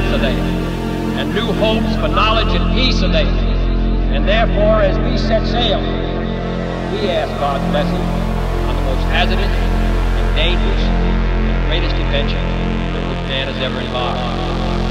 are they, and new hopes for knowledge and peace are they. And therefore, as we set sail, we ask God's blessing on the most hazardous and dangerous and greatest adventure in which man has ever embarked.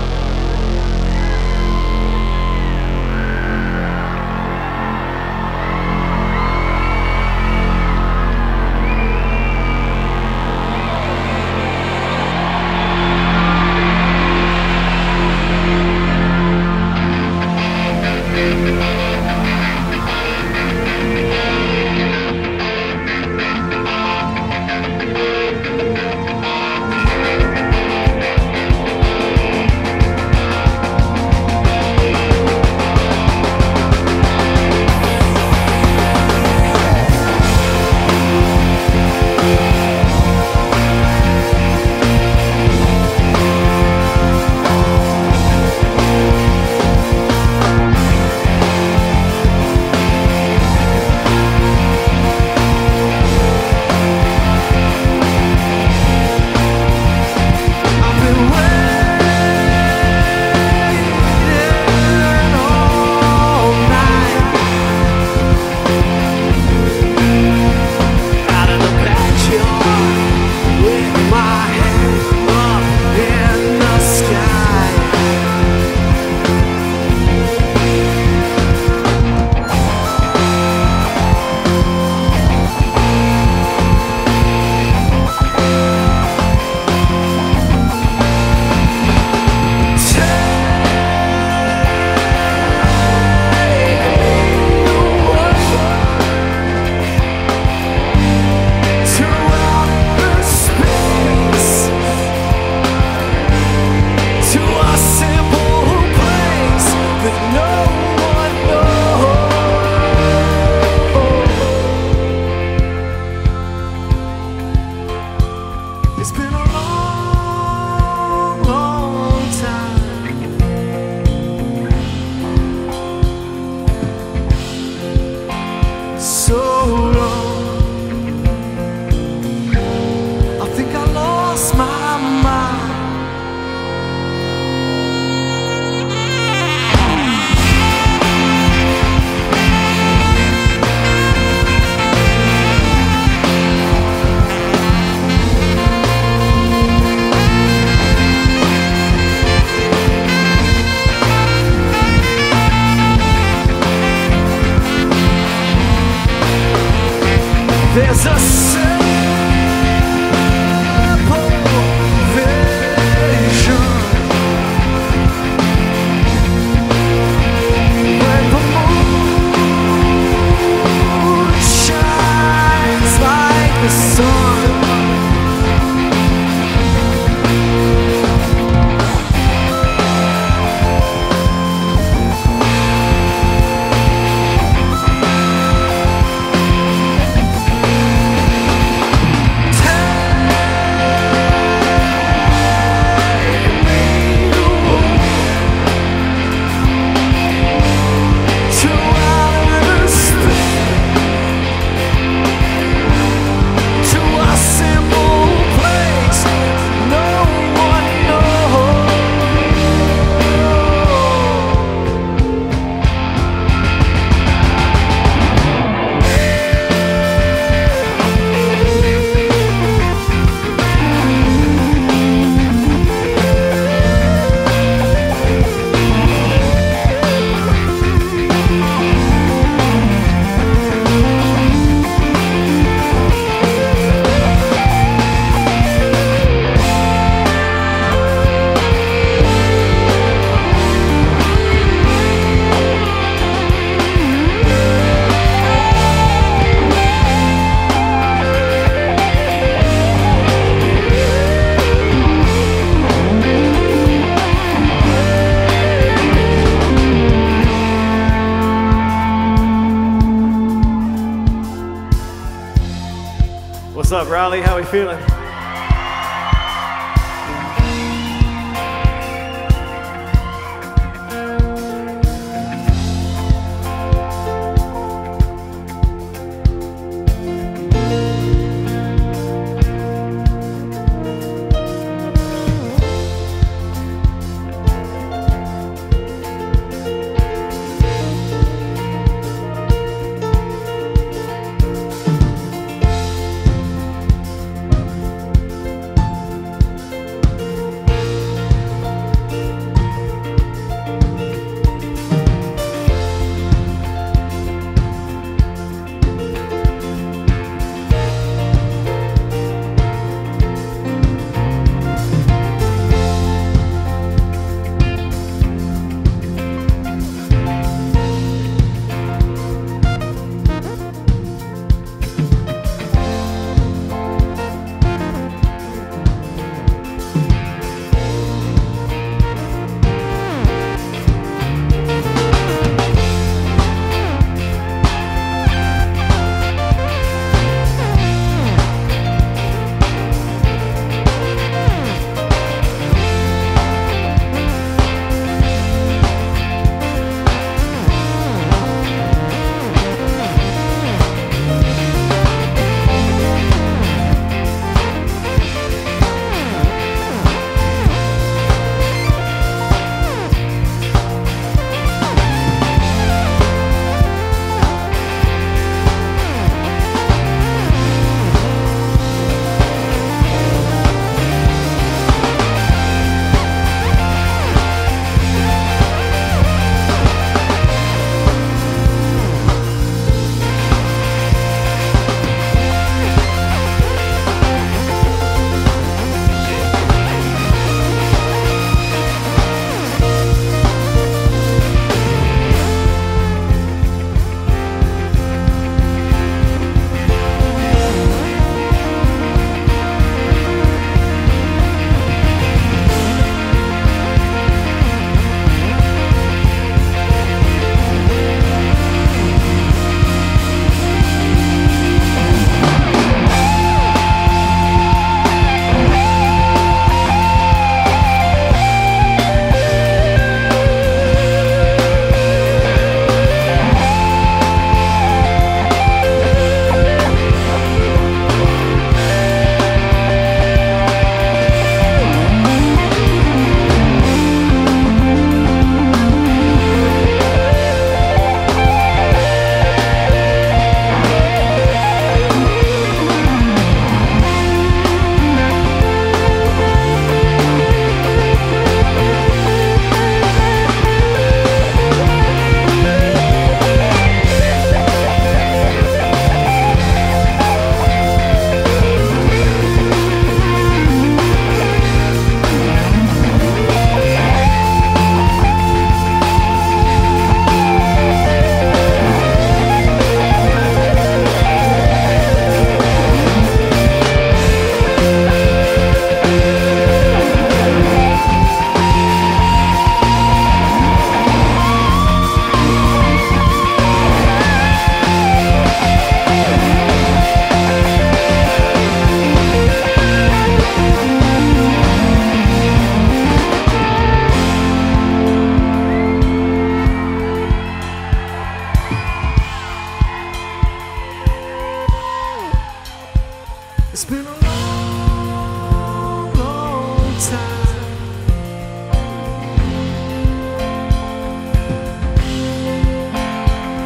There's a simple vision when the moon shines like the sun. What's up, Raleigh? How we feeling?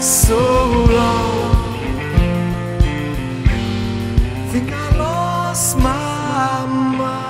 so long. Think I lost my mind.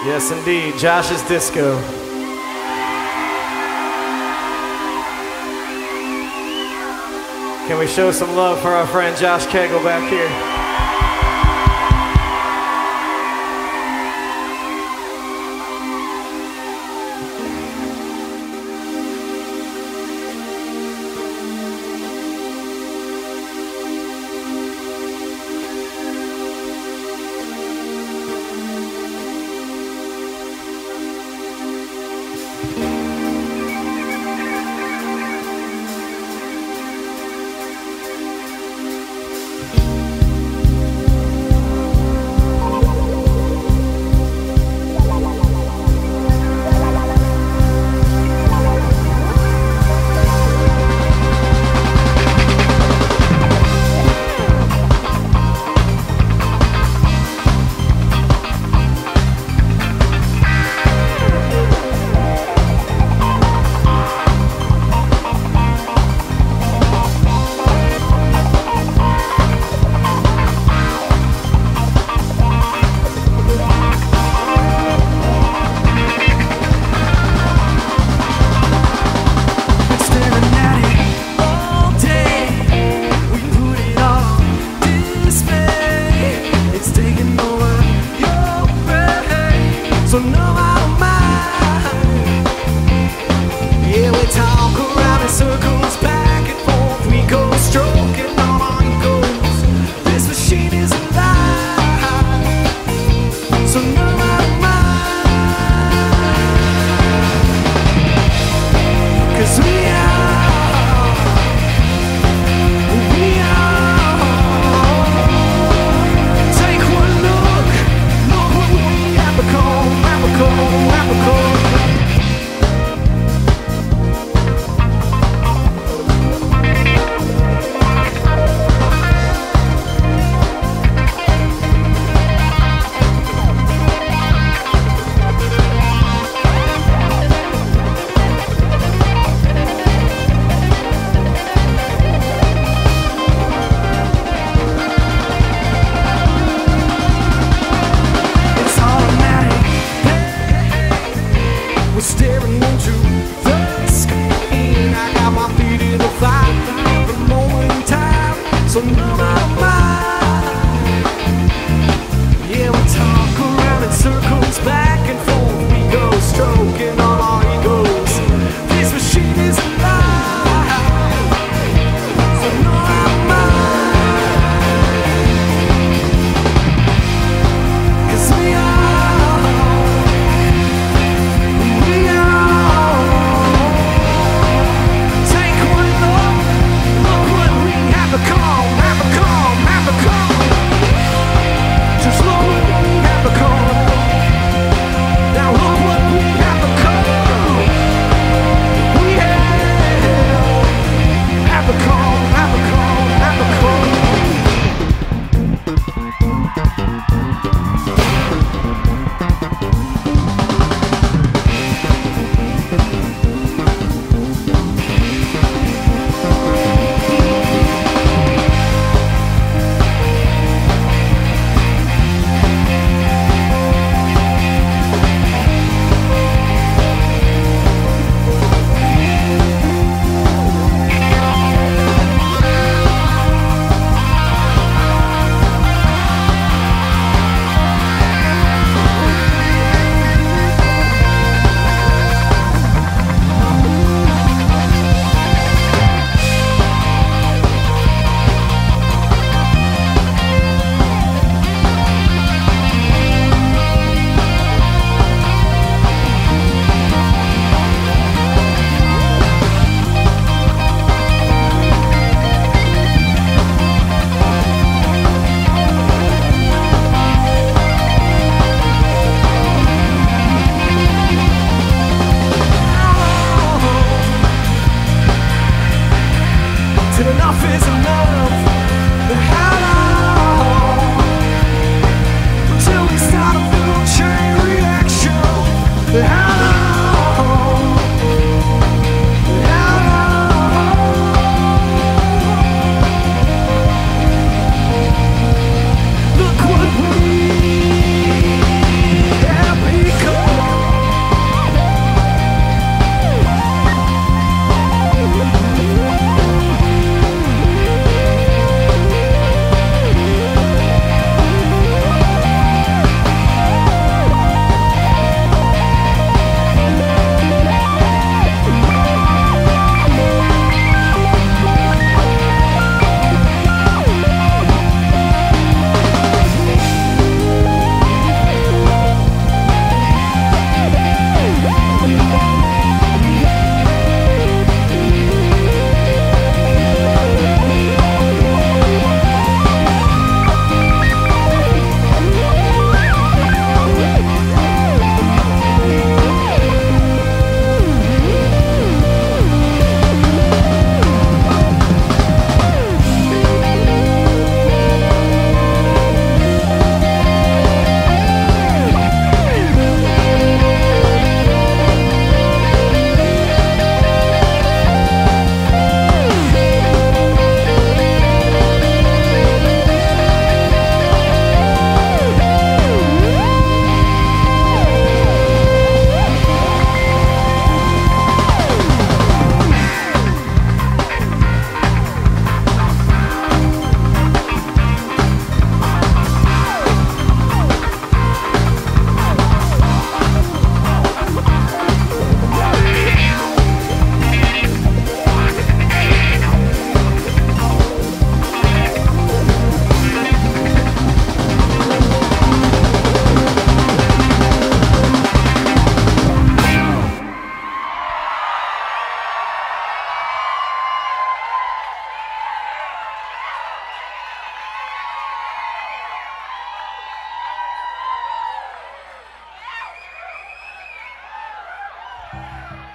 Yes, indeed. Josh's Disco. Can we show some love for our friend Josh Kegel back here?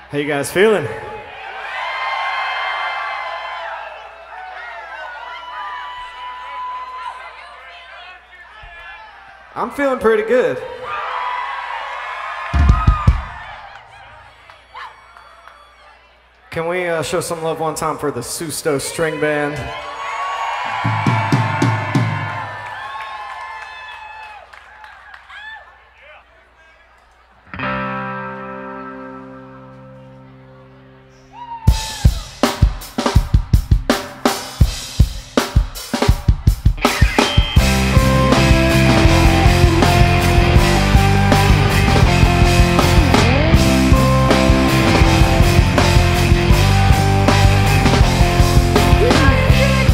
How you guys feeling? I'm feeling pretty good. Can we show some love one time for the Susto string band? Yeah.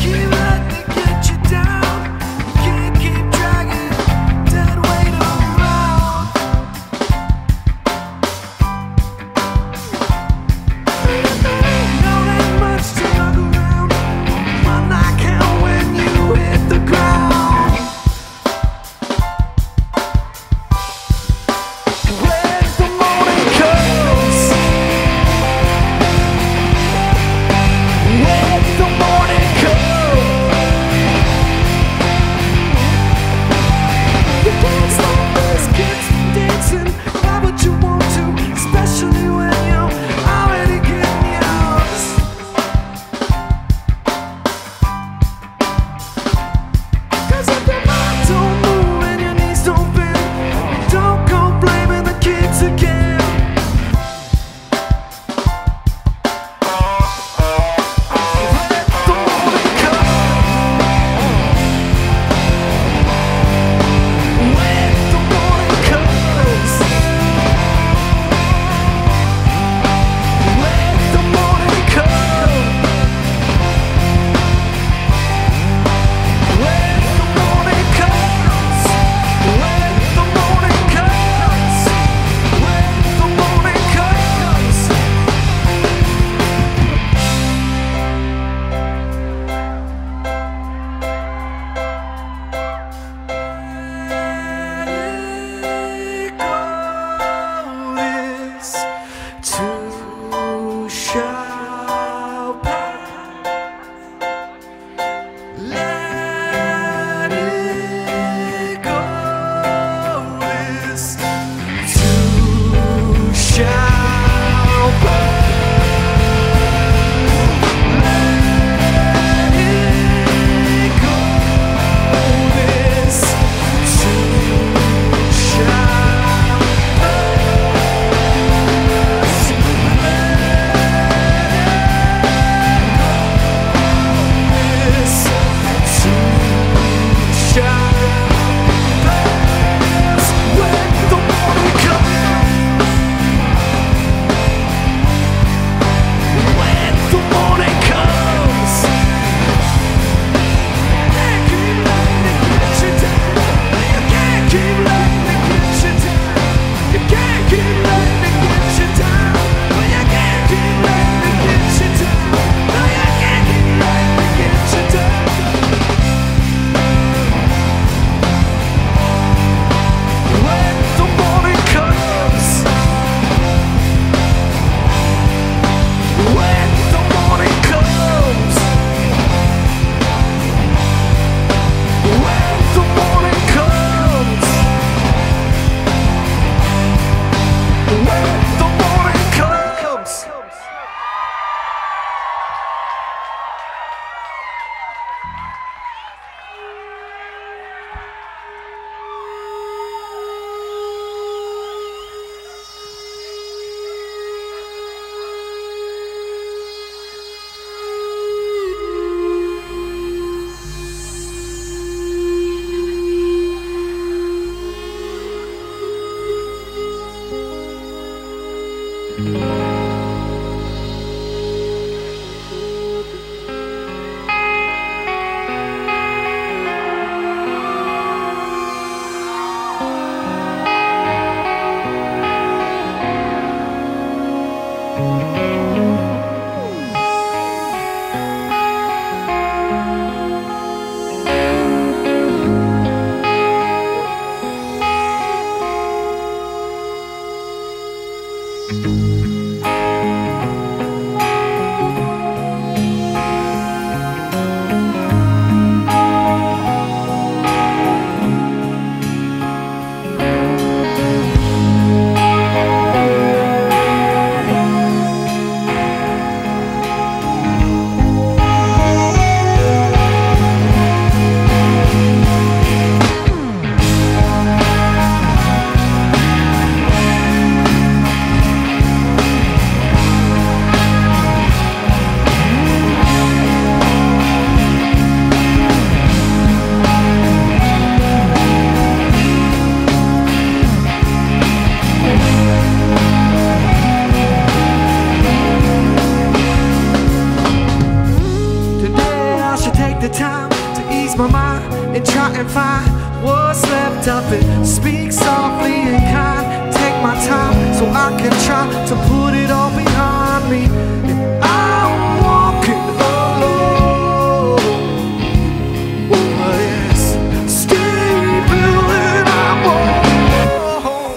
the time to ease my mind and try and find what's left of it. Speak softly and kind, take my time so I can try to put it all behind me. And I'm walking alone, but it's still building. I'm home,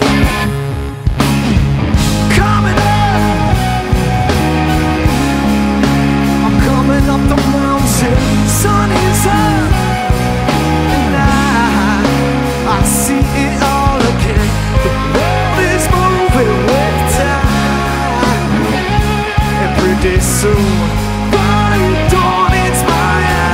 coming up. I'm coming up the mountain. Sun is up, and I see it all again. The world is moving with time, and pretty soon, bright dawn is my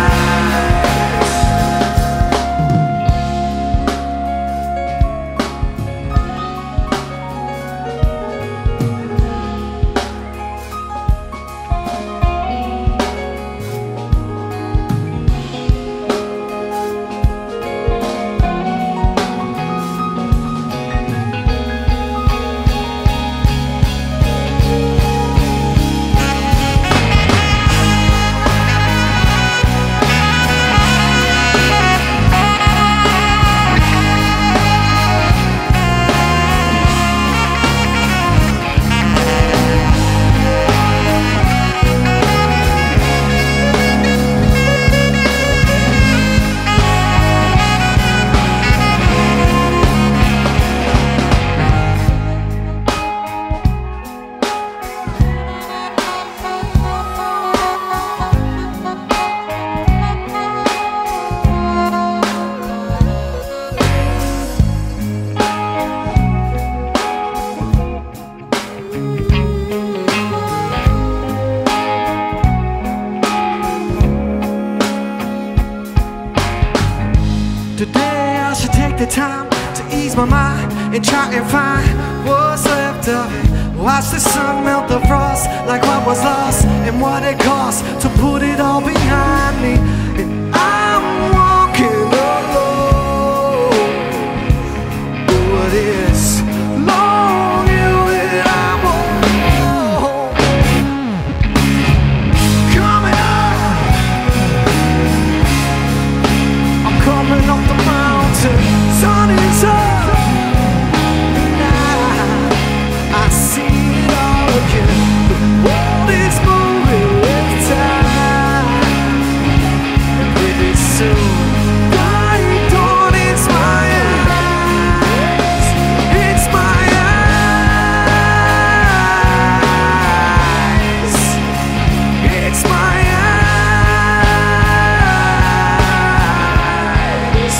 Today I should take the time to ease my mind and try and find what's left of it. Watch the sun melt the frost like what was lost and what it cost to put it all behind me. And I'm walking alone, but it's long and I'm home, coming up. I'm coming up the mountain. Sun is up, and I see it all again. The world is moving with time, and pretty soon, bright dawn is my eyes. It's my eyes. It's my eyes.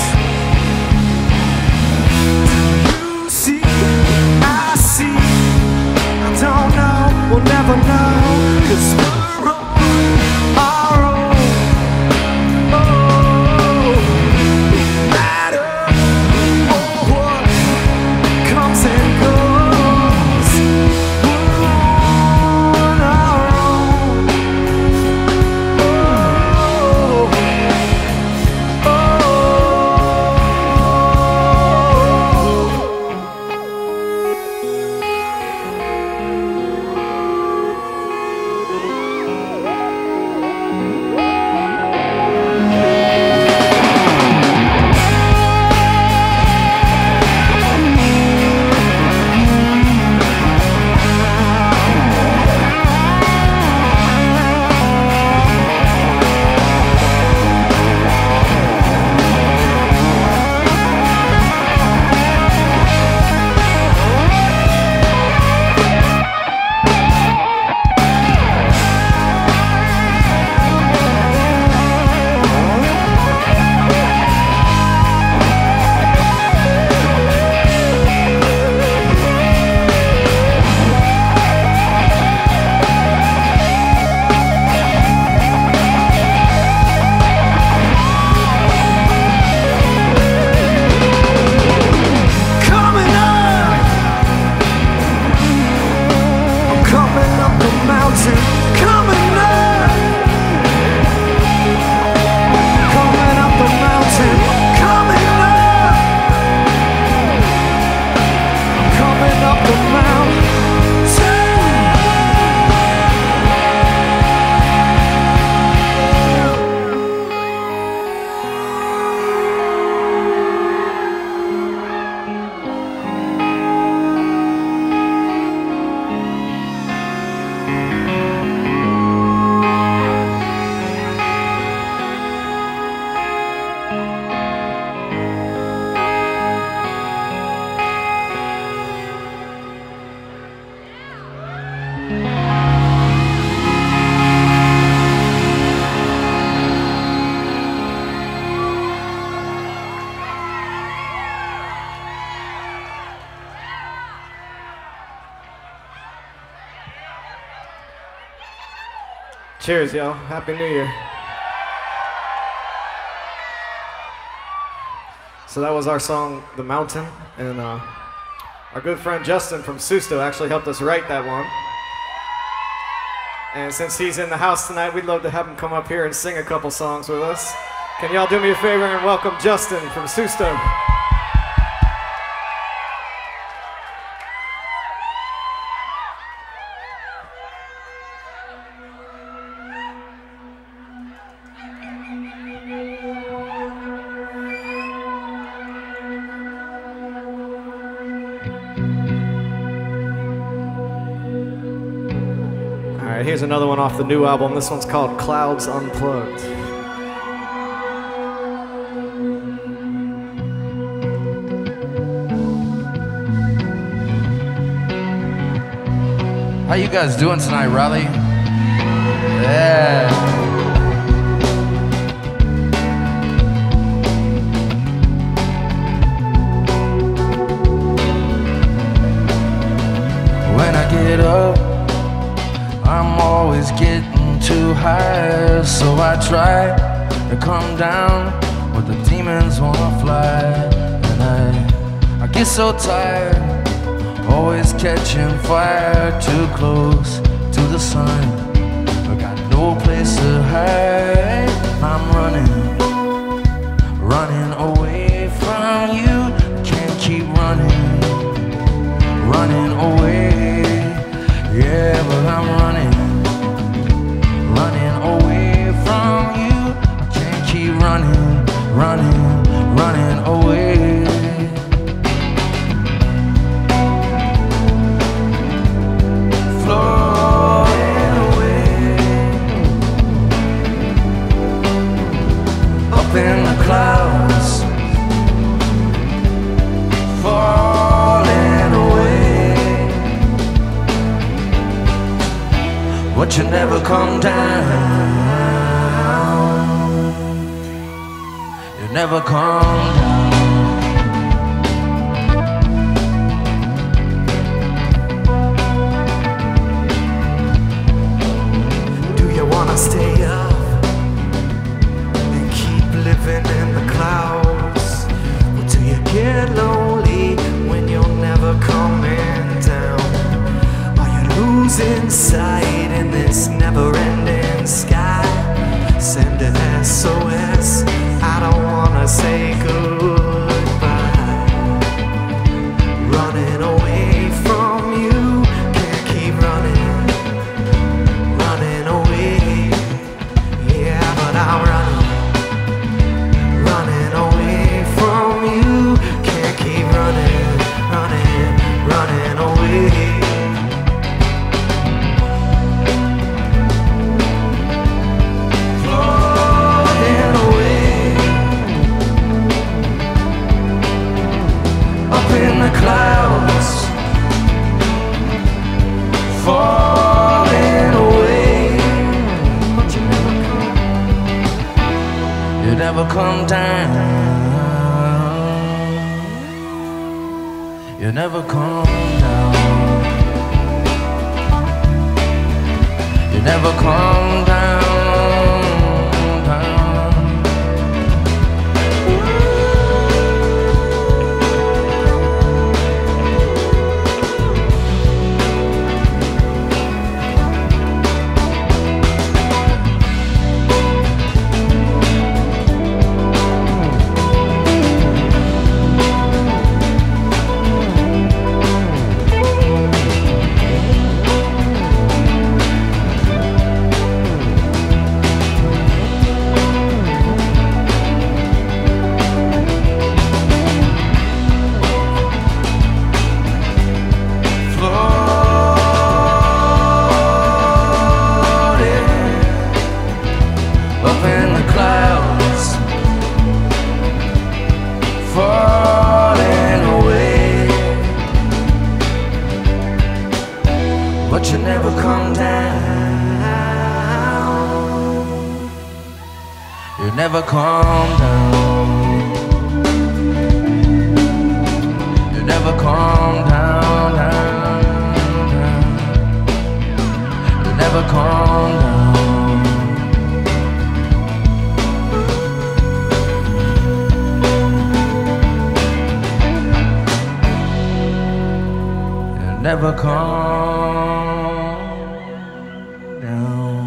You see, I see. I don't know, we'll never know, 'cause we're on our own. Oh, Cheers, y'all. Happy New Year. So that was our song, The Mountain, and our good friend Justin from Susto actually helped us write that one. And since he's in the house tonight, we'd love to have him come up here and sing a couple songs with us. Can y'all do me a favor and welcome Justin from Susto? Here's another one off the new album. This one's called Clouds Unplugged. How you guys doing tonight, Raleigh? Yeah. When I get up, I'm always getting too high, so I try to come down, but the demons wanna fly. And I get so tired, always catching fire, too close to the sun. I got no place to hide. I'm running away from you. Can't keep running away. Yeah, but I'm running away from you. I can't keep running away. Floating away, up in the clouds, falling away. But you never come down. You never come down. Do you wanna stay up and keep living in the clouds? Or do you get lonely when you're never coming down? Are you losing sight in this never-ending sky? Send an SOS, I don't wanna say goodbye. Running away from you, can't keep running away. Yeah, but I'm running away from you. Can't keep running away. Floating away, up in the clouds, falling away. But You never come down. You never come down. You never come down. But you never come down. You never come down. You never come down, down, down. You never come down. never calm down.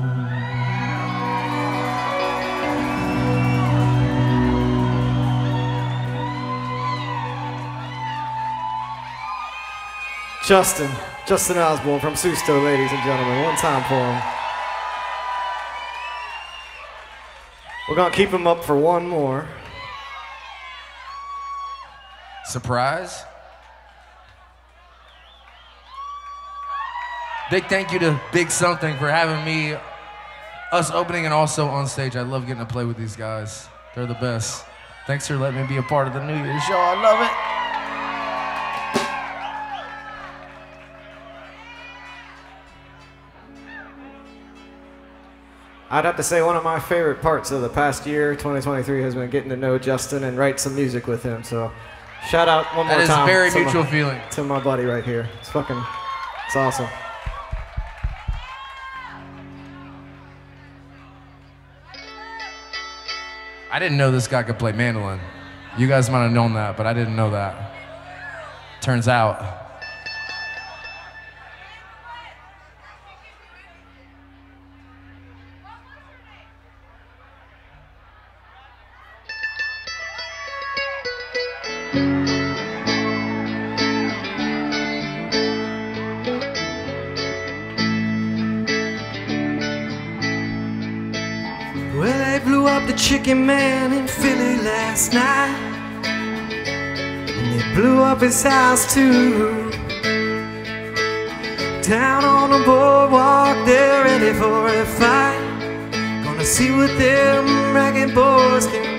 Justin Osborne from Susto, ladies and gentlemen. One time for him. We're gonna keep him up for one more. Surprise? Big thank you to Big Something for having me, us opening and also on stage. I love getting to play with these guys. They're the best. Thanks for letting me be a part of the New Year's show. I love it. I'd have to say one of my favorite parts of the past year, 2023, has been getting to know Justin and write some music with him. So shout out one more time. That is a very mutual feeling. To my buddy right here. It's awesome. I didn't know this guy could play mandolin. You guys might have known that, but I didn't know that. Turns out. The chicken man in Philly last night, and they blew up his house too. Down on the boardwalk, they're ready for a fight. Gonna see what them ragged boys can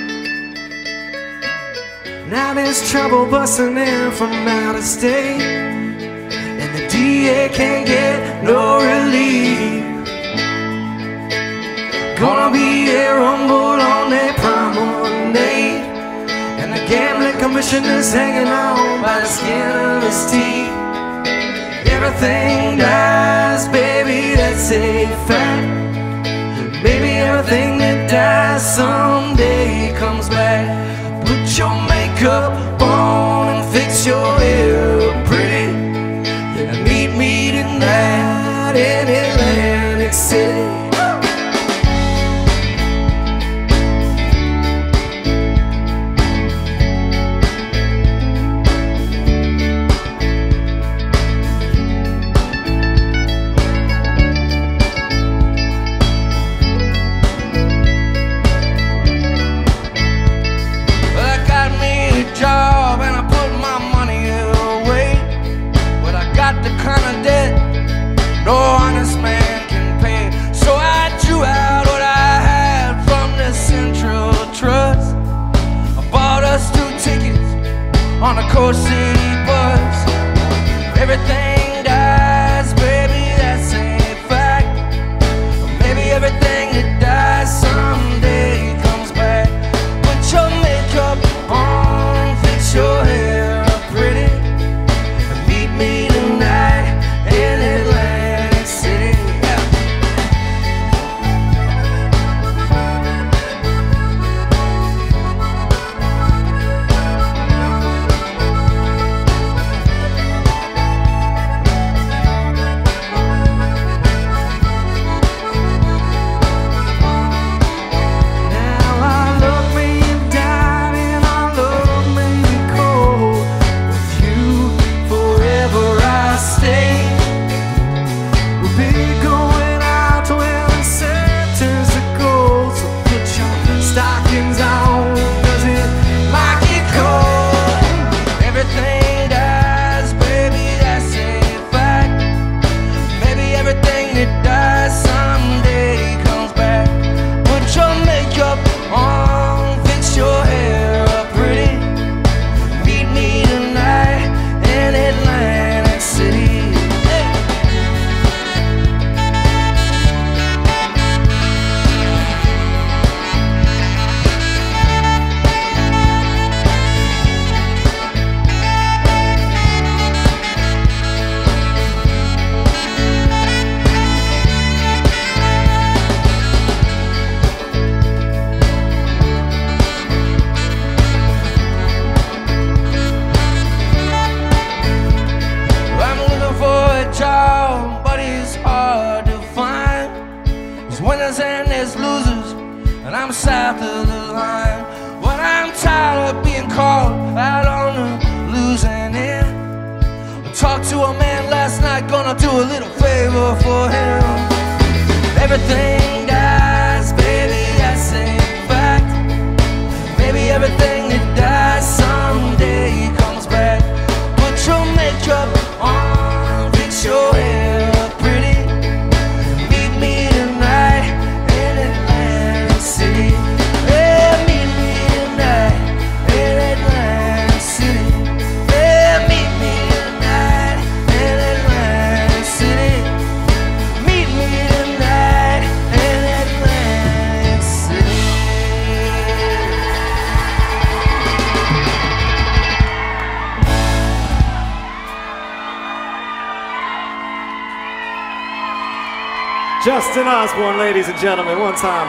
do. Now there's trouble busting in from out of state, and the DA can't get no relief. Gonna be a rumble on that promenade, and the gambling commissioner's hanging on by the skin of his teeth. Everything dies, baby, that's a fact. Baby, everything that dies someday comes back. Put your makeup on and fix your hair pretty, and meet me tonight in Atlantic City. south of the line. When I'm tired of being called out on the losing end, I talked to a man last night, gonna do a little favor for him. Everything dies, baby, that's a fact. Maybe everything that dies someday comes back. Put your makeup on, fix your hair pretty. Meet me tonight in Atlantic City. Yeah, meet me tonight in Atlantic City. Yeah, meet me tonight in Atlantic City. Meet me tonight in Atlantic City. Justin Osborne, ladies and gentlemen, one time.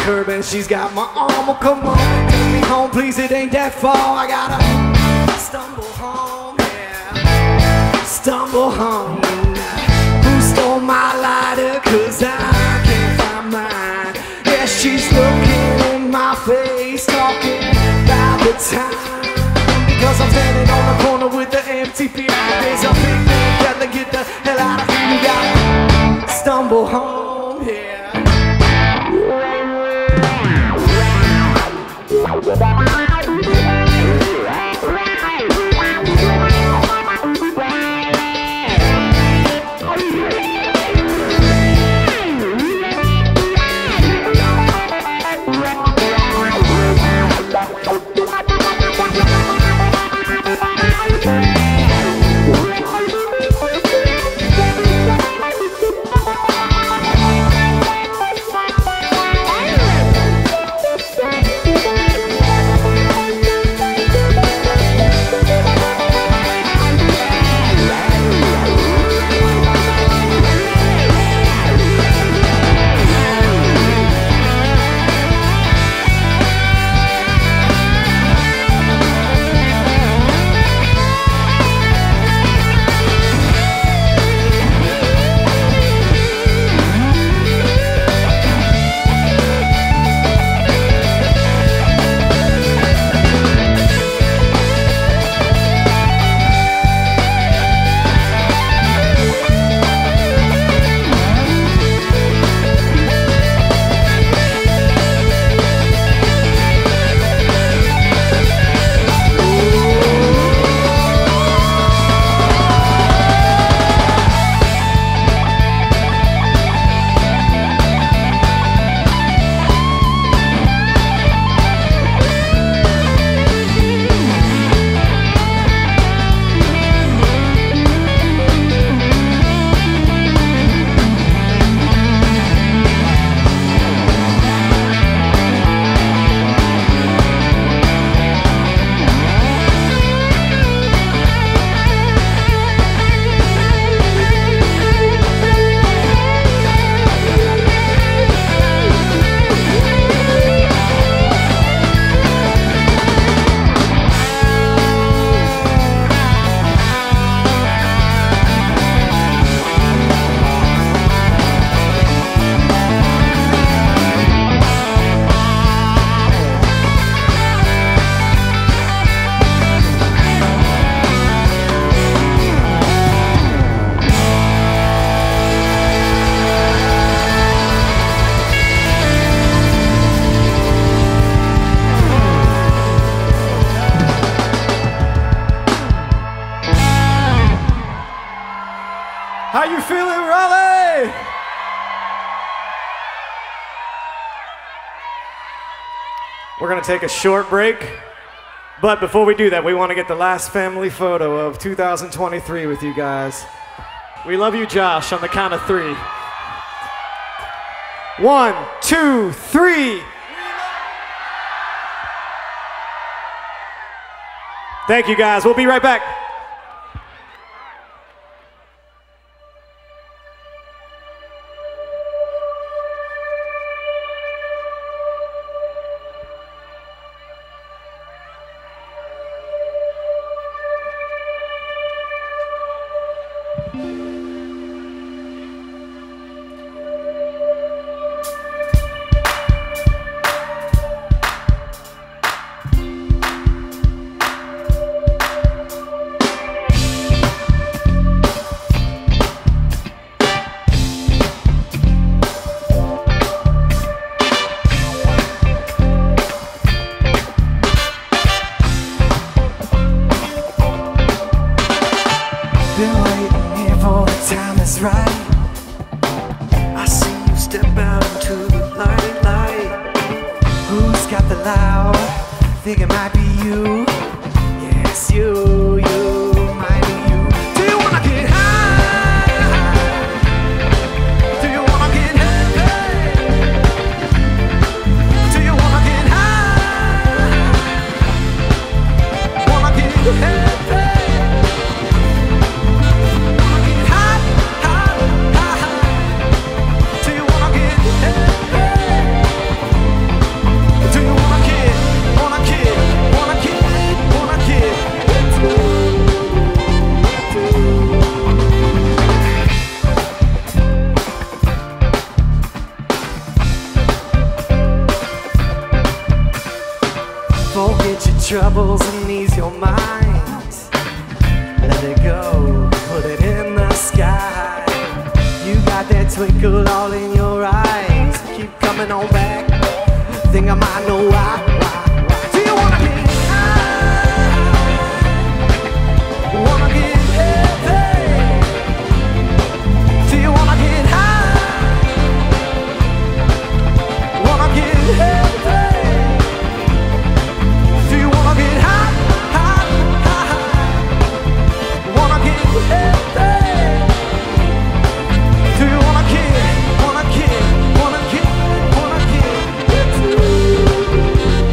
curb and she's got my arm. Oh, come on, take me home, please, it ain't that far. I gotta stumble home, yeah. Stumble home. Who stole my lighter? Cause I can't find mine. Yeah, she's looking in my face, talking about the time. Because I'm standing on the corner with the empty beer. There's a big man, gotta get the hell out of here. You gotta stumble home, yeah. How you feeling, Raleigh? We're gonna take a short break, but before we do that, we want to get the last family photo of 2023 with you guys. We love you, Josh, on the count of 3. 1, 2, 3. Thank you, guys. We'll be right back. troubles and ease your mind. Let it go, put it in the sky. You got that twinkle all in your eyes. Keep coming on back. Think I might know why. Do you wanna get high? Wanna get heavy? Do you wanna get high? Wanna get heavy? Do you wanna get high? Wanna get heavy? Do you wanna get, wanna get, wanna get, wanna get?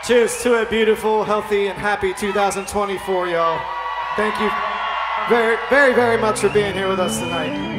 Cheers to a beautiful, healthy, and happy 2024, y'all. Thank you very, very, very much for being here with us tonight.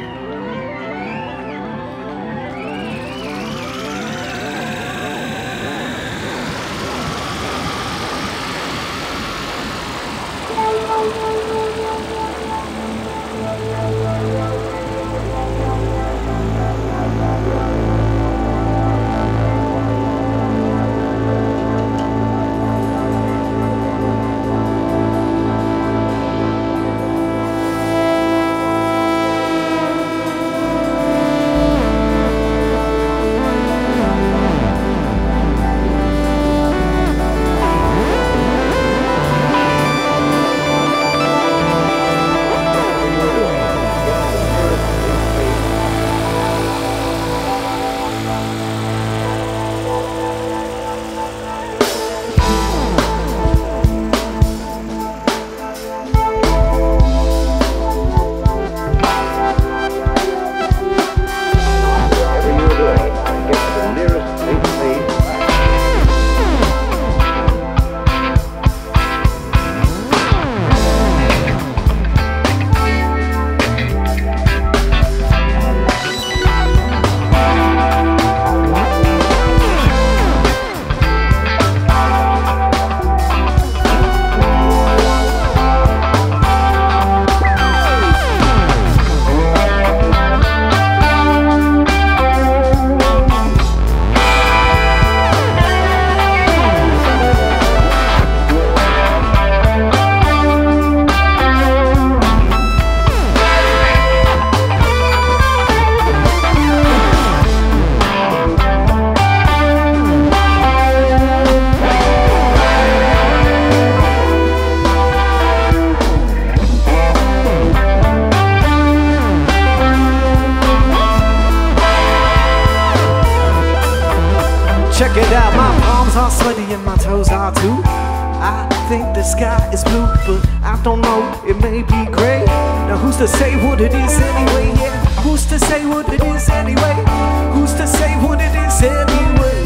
Check it out, my palms are sweaty and my toes are too. I think the sky is blue, but I don't know, it may be gray. Now who's to say what it is anyway? Yeah, who's to say what it is anyway? Who's to say what it is anyway?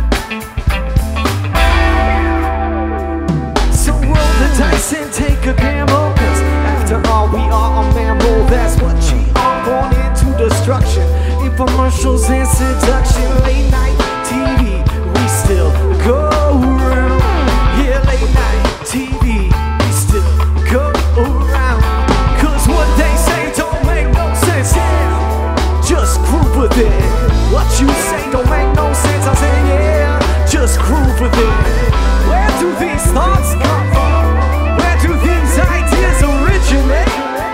So roll the dice and take a gamble, cause after all we are a mammal. That's what you are, born into destruction. Infomercials and seduction, late night TV, we still go around. Yeah, late night TV, we still go around. Cause what they say don't make no sense, yeah. Just groove with it. What you say don't make no sense, I say yeah. Just groove with it. Where do these thoughts come from? Where do these ideas originate?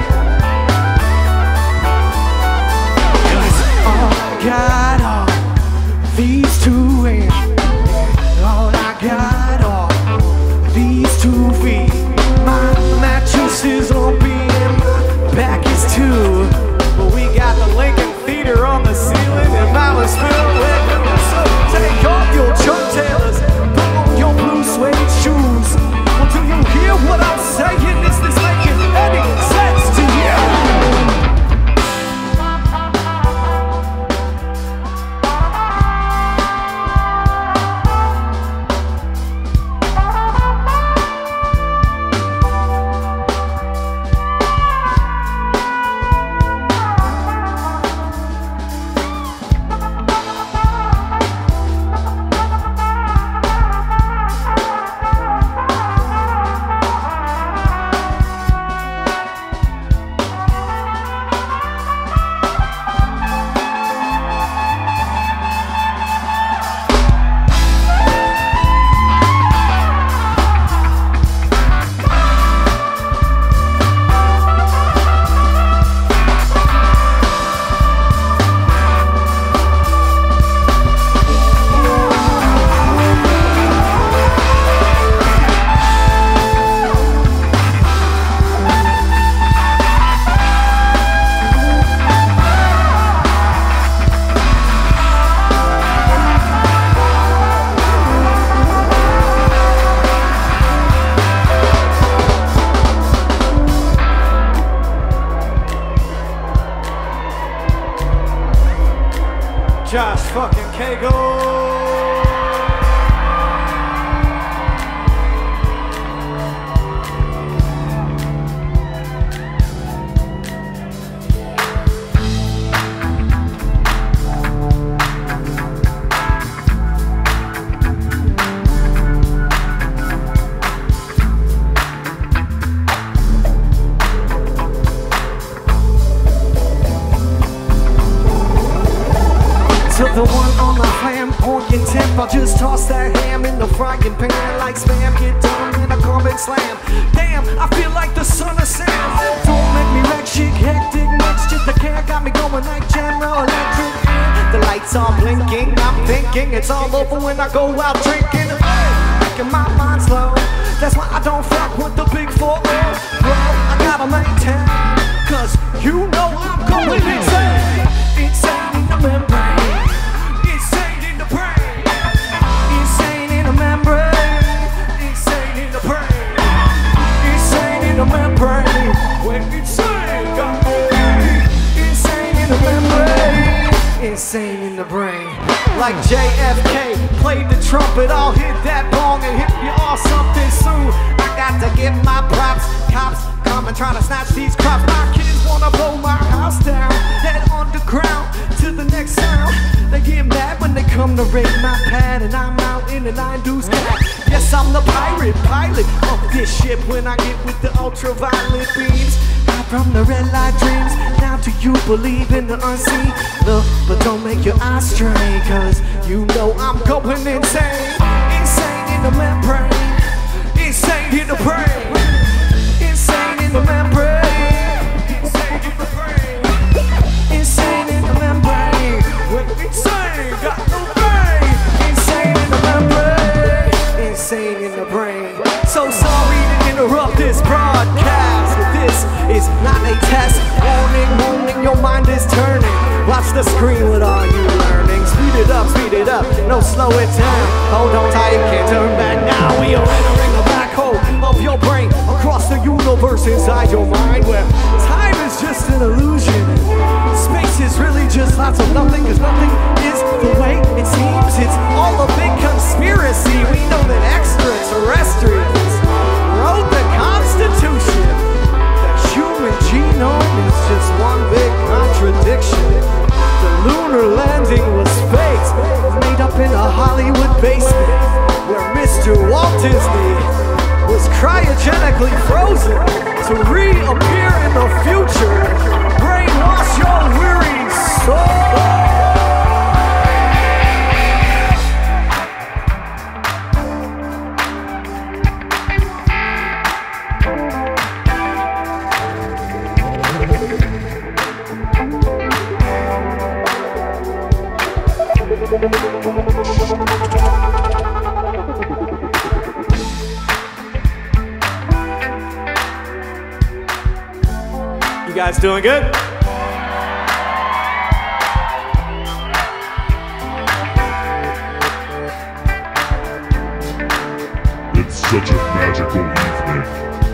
Cause all I got are these two hands. All I got are these 2 feet. My mattress is on B and my back is too. But we got the Lincoln Theater on the ceiling and Malice-ville with. So take off your Chuck Taylors, put on your blue suede shoes. Well, do you hear what I'm saying? Is this making any sense to you? Josh fucking Cagle. I'll just toss that ham in the frying pan like spam, get done in a carbon slam. Damn, I feel like the son of Sam. Don't make me wreck shit, hectic next to the can got me going like General Electric. The lights are blinking, I'm thinking it's all over when I go out drinking. Making my mind slow, that's why I don't fuck with the big 4-0. Well, I gotta maintain, cause you know I'm going insane. Insane in the membrane, insane in the brain, insane in the membrane, insane in the brain, insane in the membrane. When insane got me, insane in the membrane, insane in the brain. Like JFK played the trumpet, I'll hit that bong and hit you all something soon. I got to give my props, cops come and try to snatch these crops. My kids wanna blow my house down, head underground to the next sound. They get mad when they come to raid my pad and I'm out in the 9-deuce cat. Yes, I'm the pirate pilot of this ship when I get with the ultraviolet beams. From the red light dreams, now do you believe in the unseen? Look, but don't make your eyes strain, cause you know I'm going insane. Insane in the membrane, insane in the brain, insane in the membrane, insane in the brain, insane in the membrane. When insane got no brain, insane in the membrane, insane in the brain. So sorry to interrupt this broadcast. This is not a test. Warning, your mind is turning. Watch the screen with all you learning. Speed it up, no slow it down. Hold on tight, can't turn back now. We are entering the black hole of your brain, across the universe inside your mind, where time is just an illusion. Space is really just lots of nothing, cause nothing is the way it seems. It's all a big conspiracy. We know that extraterrestrials wrote the Constitution. Human genome is just one big contradiction. The lunar landing was faked, made up in a Hollywood basement, where Mr. Walt Disney was cryogenically frozen to reappear in the future. Brainwash your weary soul. You guys doing good? It's such a magical evening.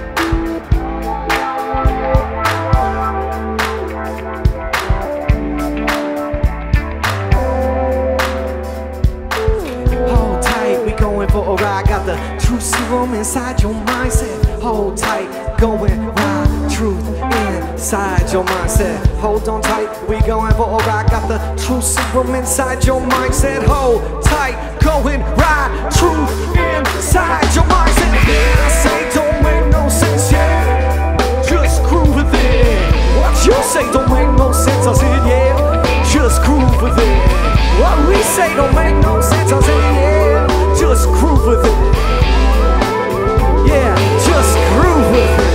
Hold tight, we going for a ride. Got the true serum inside your mindset. Hold tight, going ride. Truth inside your mindset. Hold on tight, we going for a ride. Got the true serum inside your mindset. Hold tight, going ride. Truth inside your mindset. Yeah, I say don't make no sense, yeah. Just groove with it. What you say don't make no sense, I said yeah. Just groove with it. What we say don't make no sense, I said yeah. Just groove with it. Yeah, just groove with it.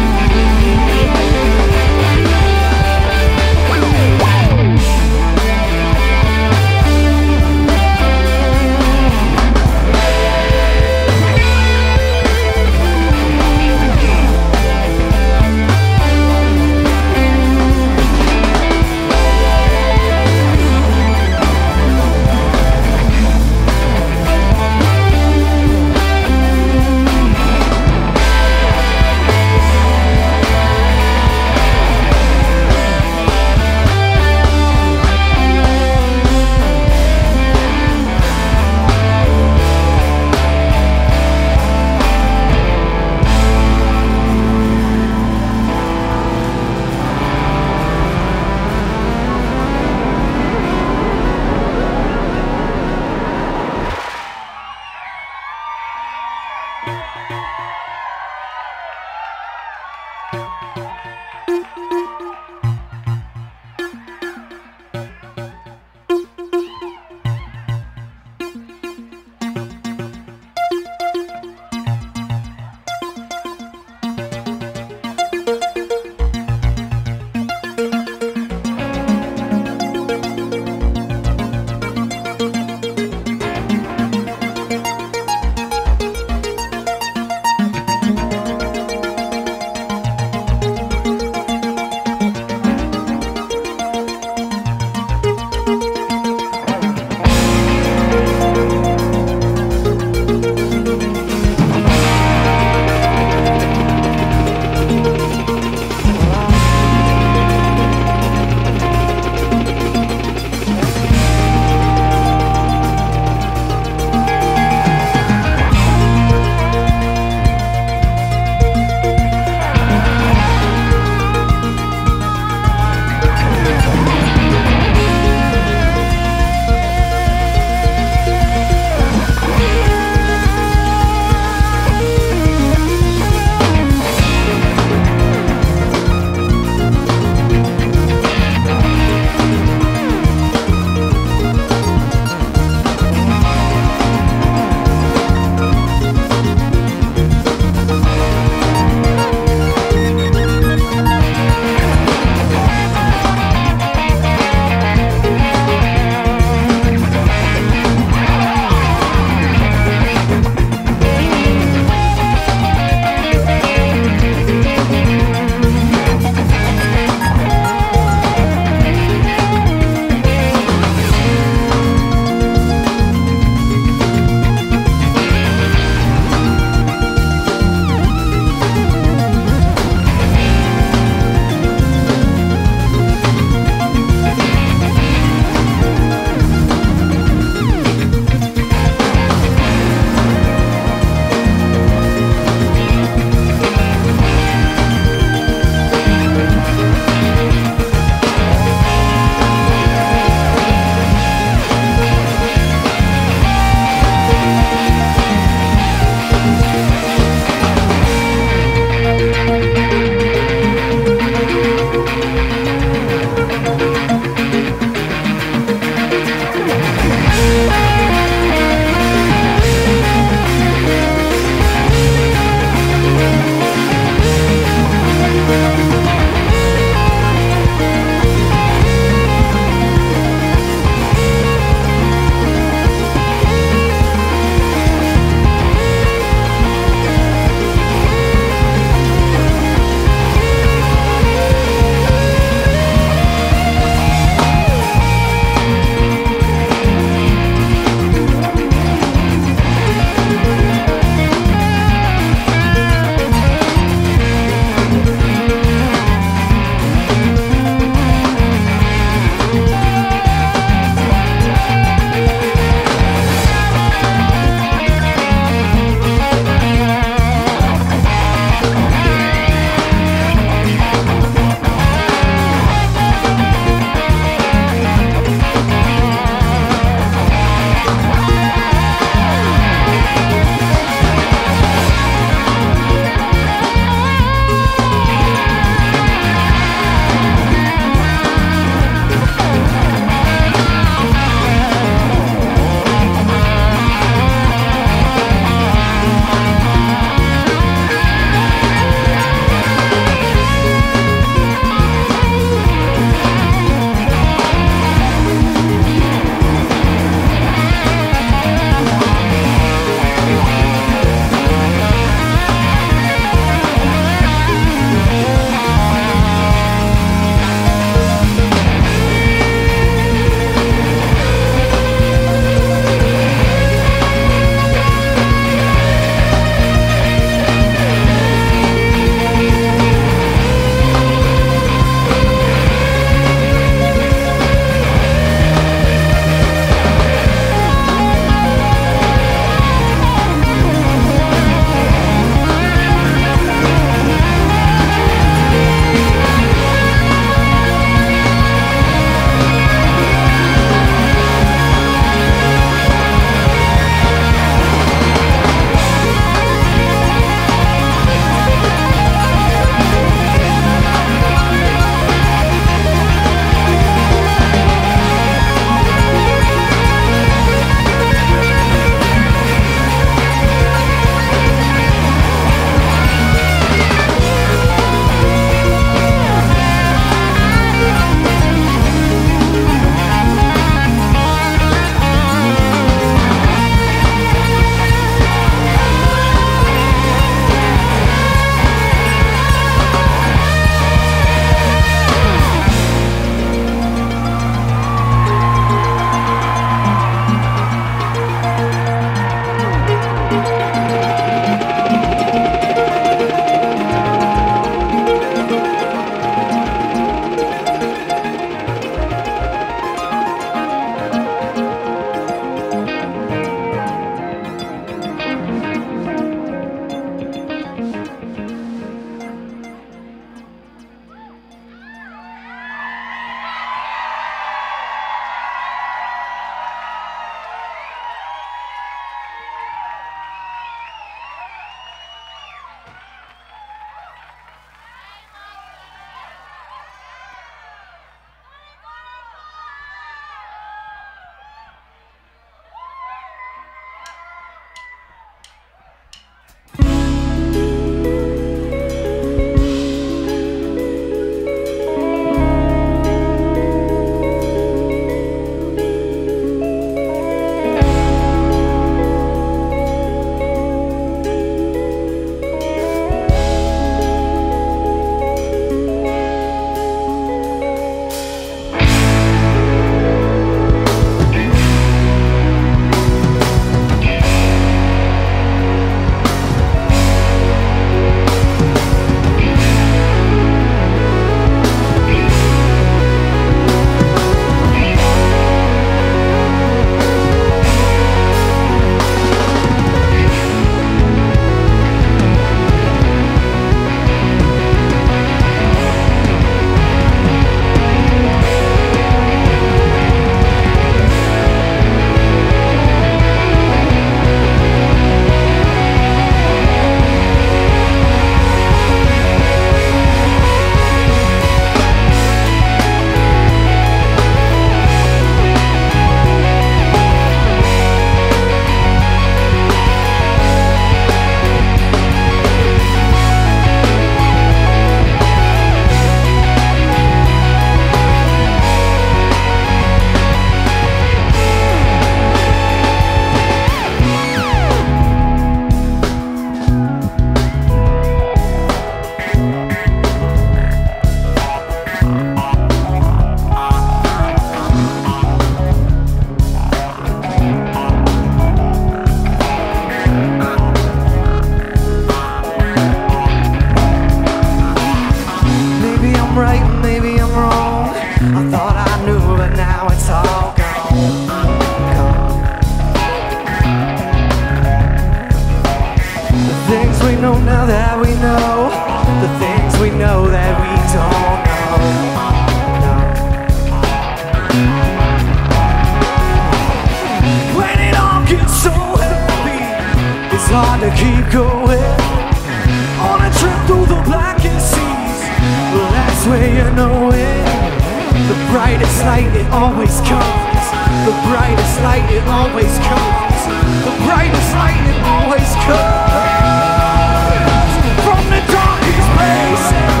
it's hard to keep going on a trip through the blackest seas. Well, that's where you know it. The brightest light, it always comes. The brightest light, it always comes. The brightest light, it always comes. From the darkest places.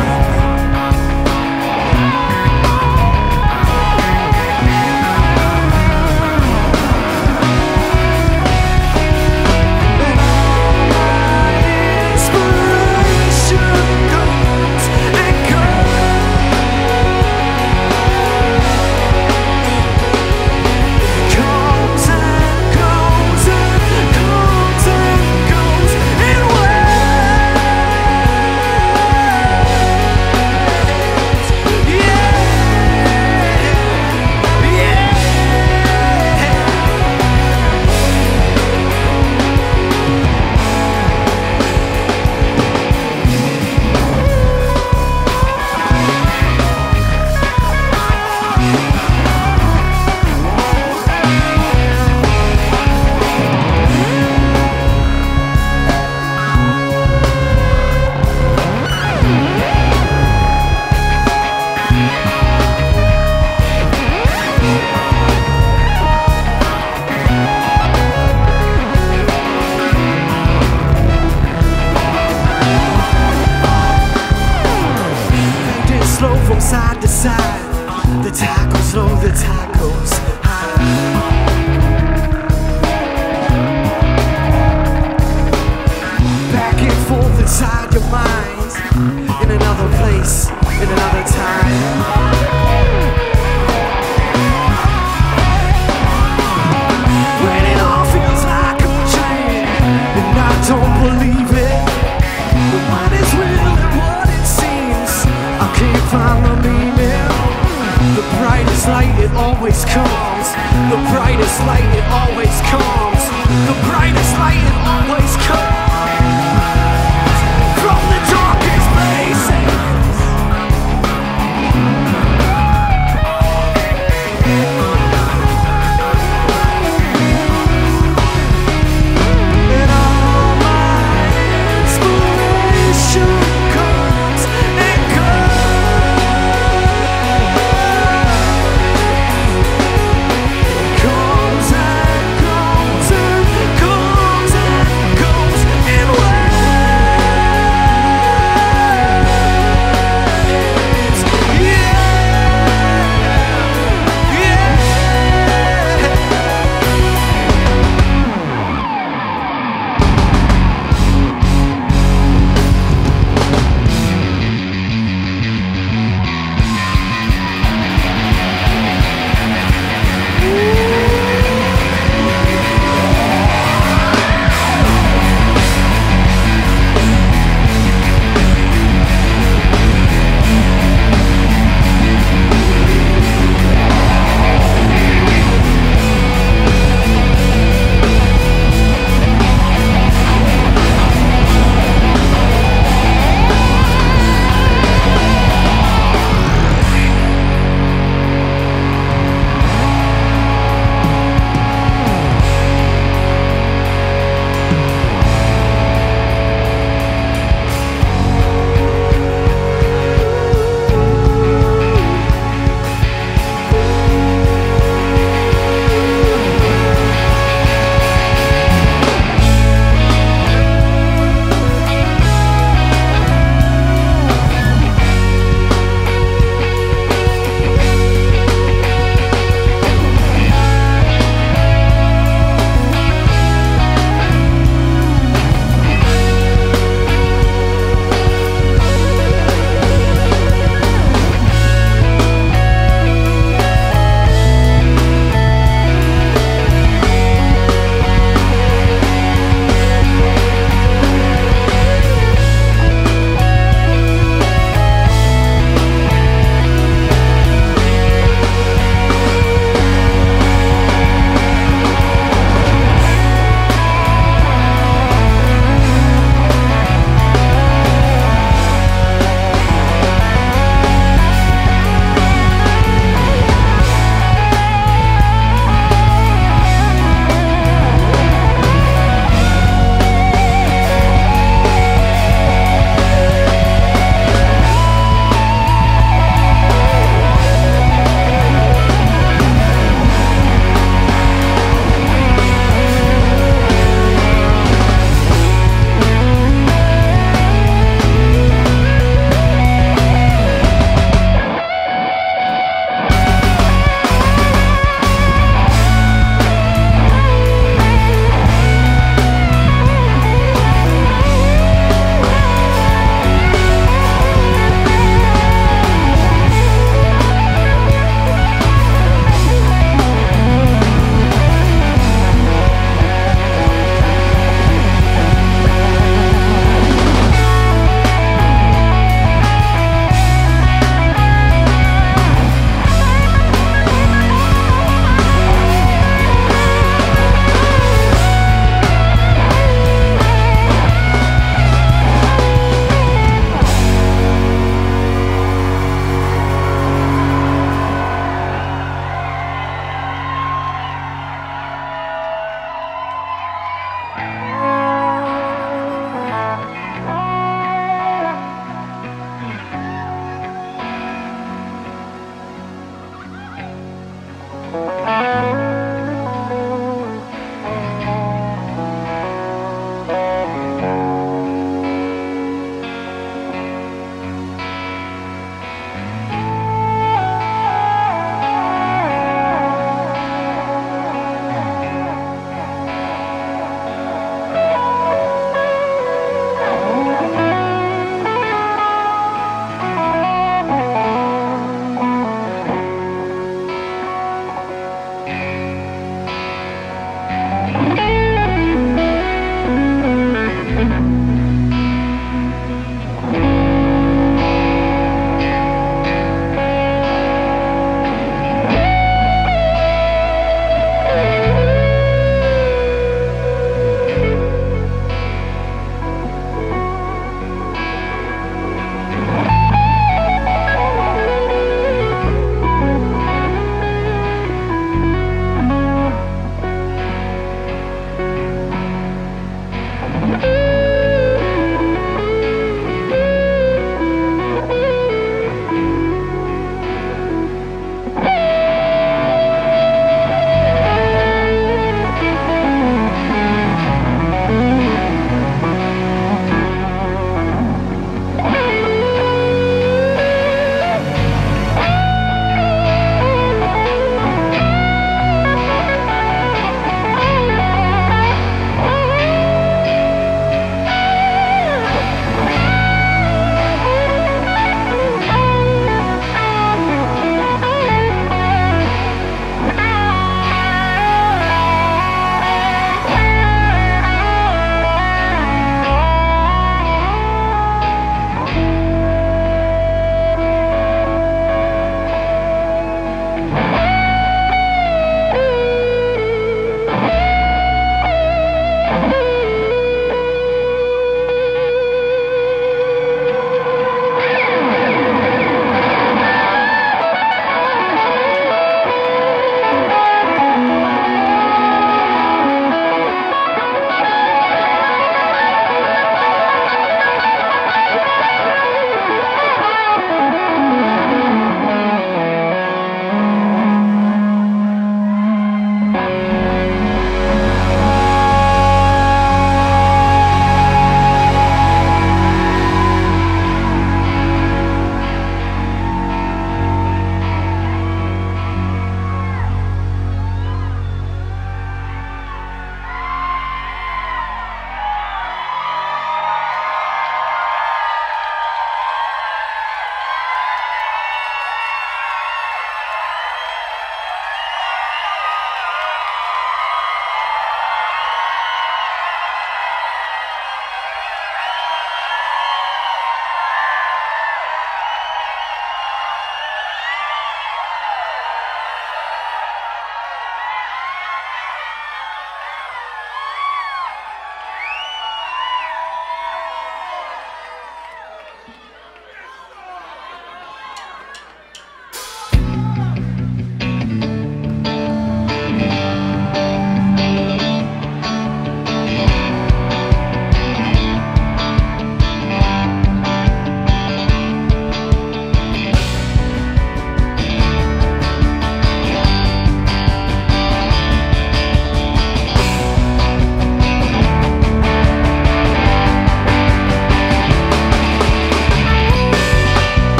Side to side, the tacos low, the tacos high. Back and forth inside your mind, in another place, in another time. When it all feels like a dream, and I don't believe it, but what is real and what it seems, I can't find the meaning. The brightest light, it always comes. The brightest light, it always comes. The brightest light, it always comes. From the darkest places. And all my inspiration comes and goes. Comes and goes and comes and goes.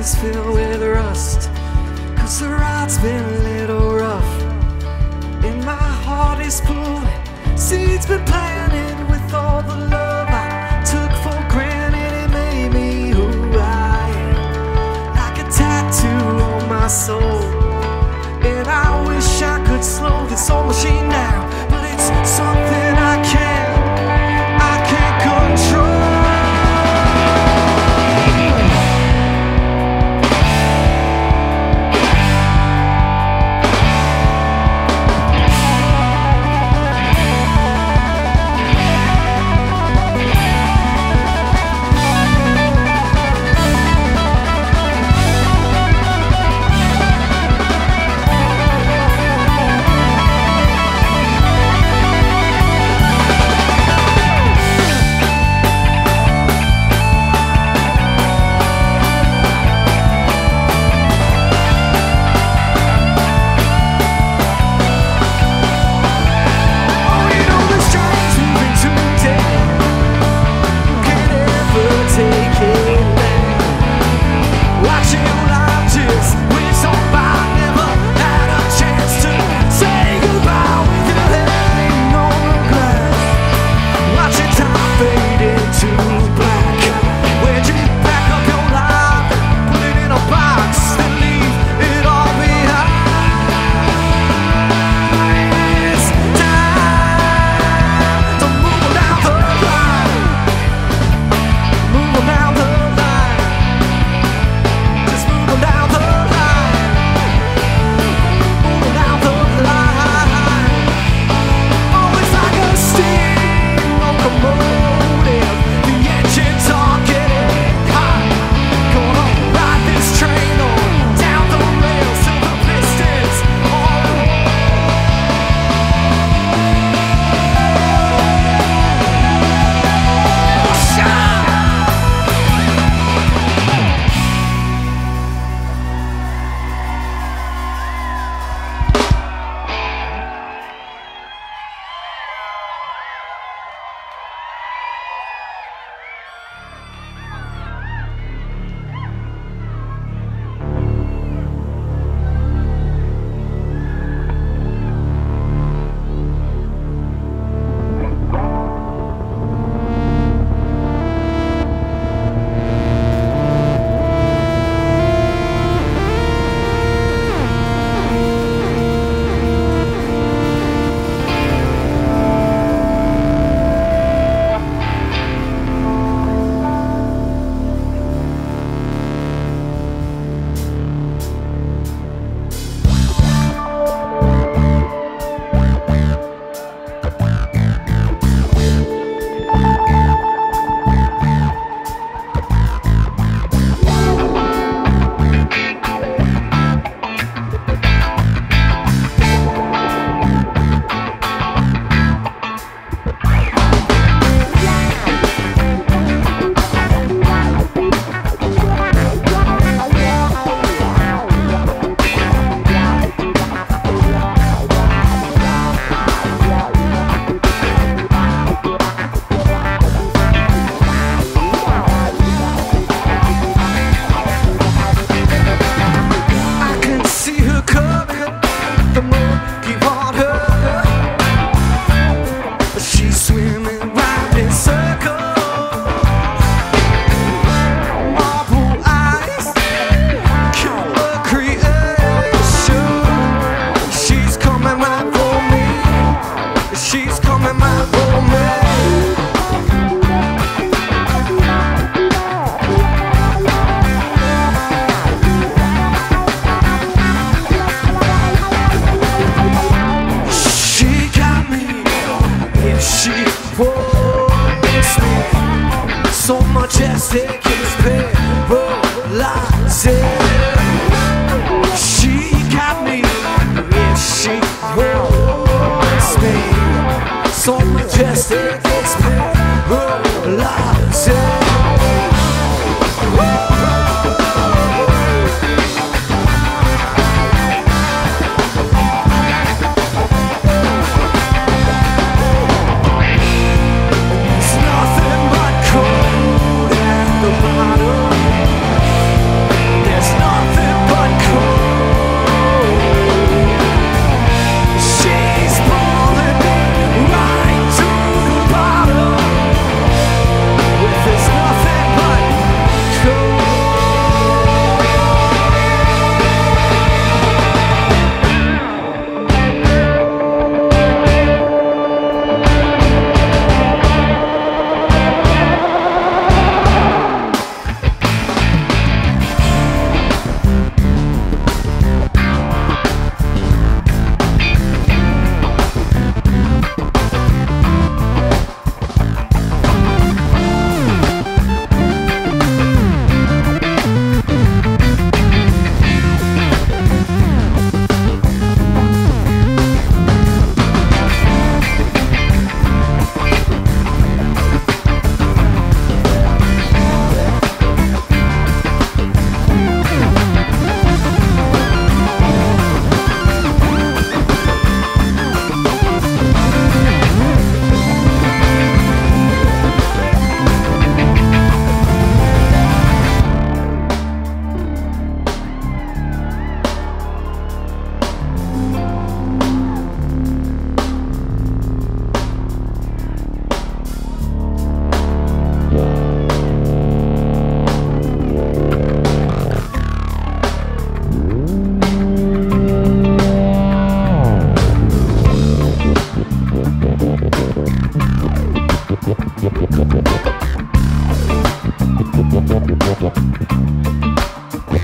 is filled with rust, 'cause the ride's been a little rough. And my heart is full, seeds been planted with all the love I took for granted. It made me who I am, like a tattoo on my soul. And I wish I could slow this old machine down, but it's something I can't control.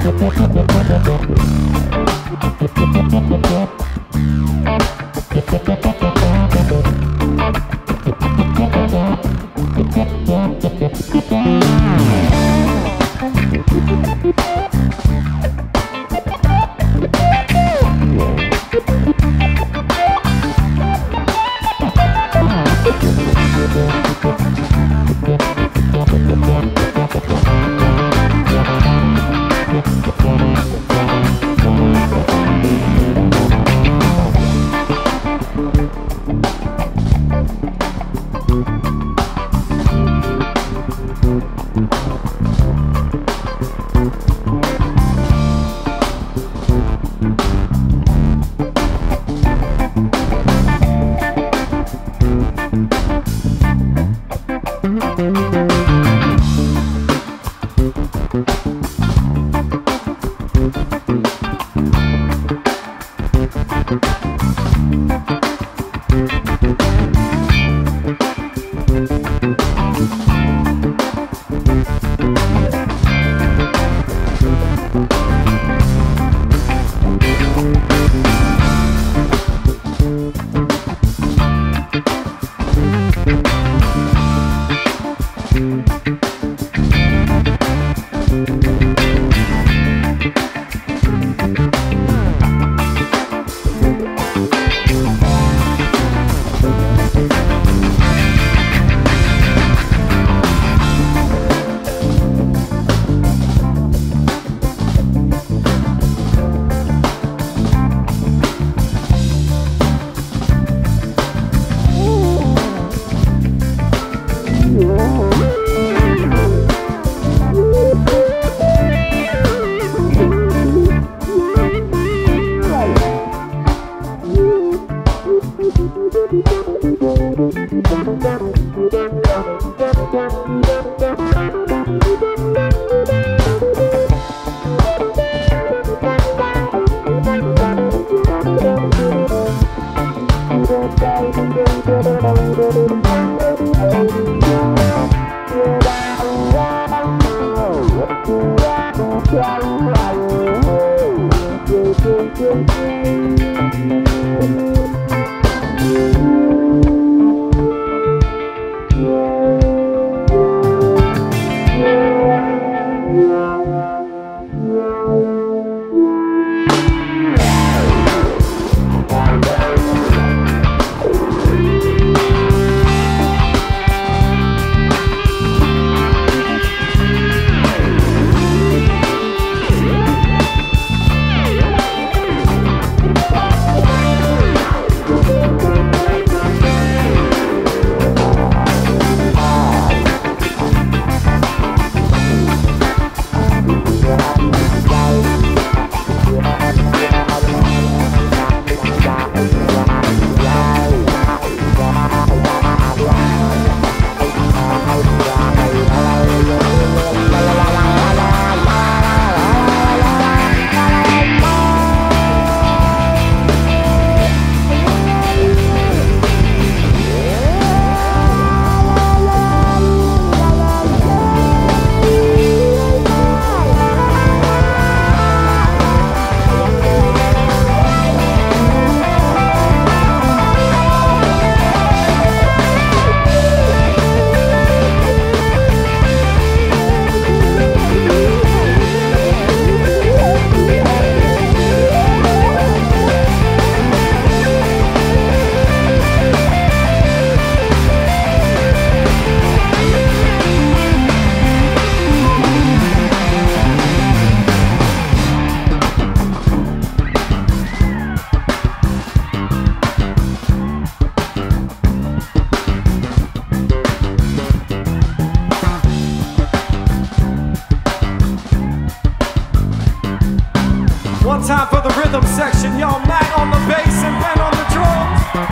One time for the rhythm section, y'all. Mac on the bass and Ben on the drums.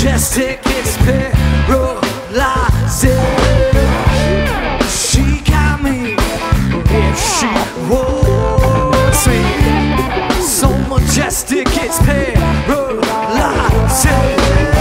majestic, it's paralyzing. She got me if she wants me. So majestic, it's paralyzing.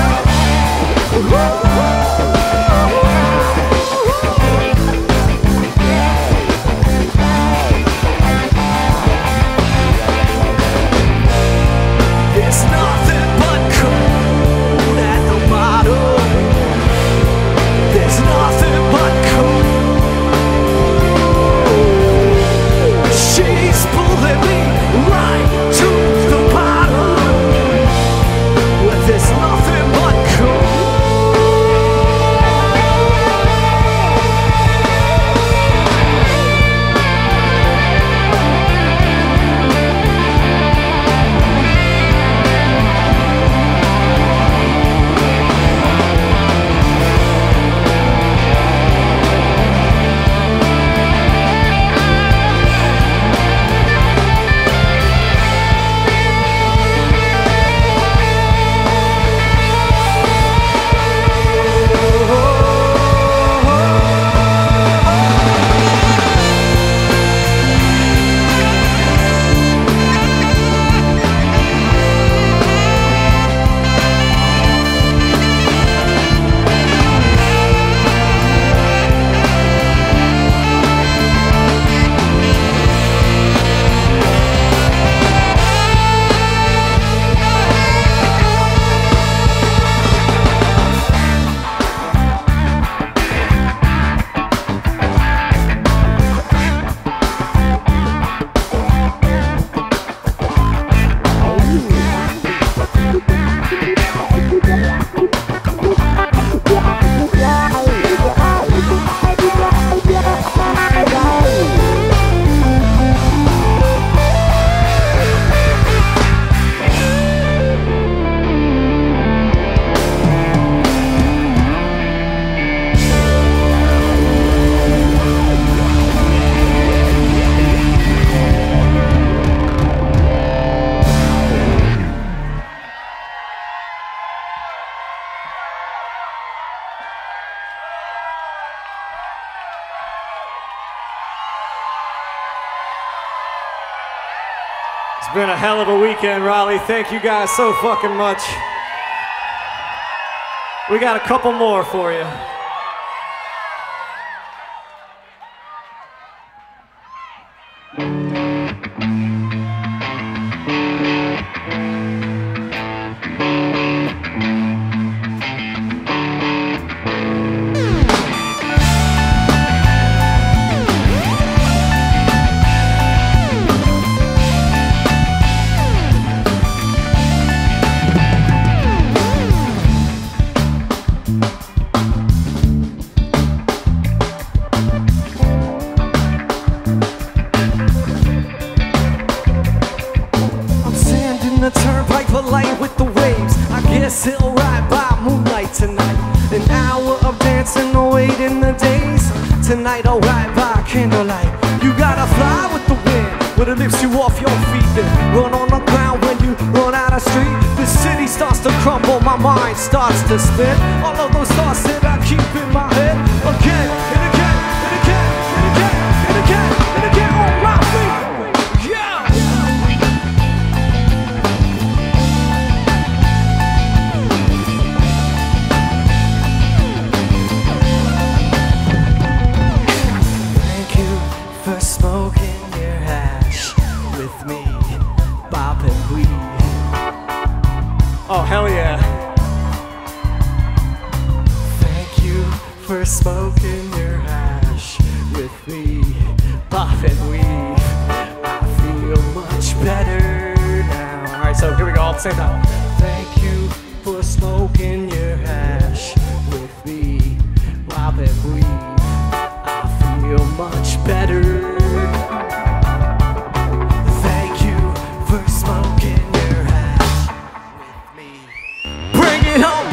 There's nothing but cold at the bottom. There's nothing but cold. She's pulling me right to the bottom. Where there's nothing but cold. It's been a hell of a weekend, Raleigh. Thank you guys so fucking much. We got a couple more for you. He'll ride by moonlight tonight. An hour of dancing awaiting the days. Tonight I'll ride by candlelight. You gotta fly with the wind, where it lifts you off your feet. Then run on the ground when you run out of street. The city starts to crumble, my mind starts to spin. All of those thoughts that I keep in my head. Again and again and again and again and again and again on my feet. Yeah! Smoking your hash with me, bopping weed. Oh, hell yeah. Thank you for smoking your hash with me, bopping weed. I feel much better now. Alright, so here we go, all at the same time. Thank you for smoking your hash with me, bopping weed. I feel much better. Thank you for smoking your hash with me. Bring it home.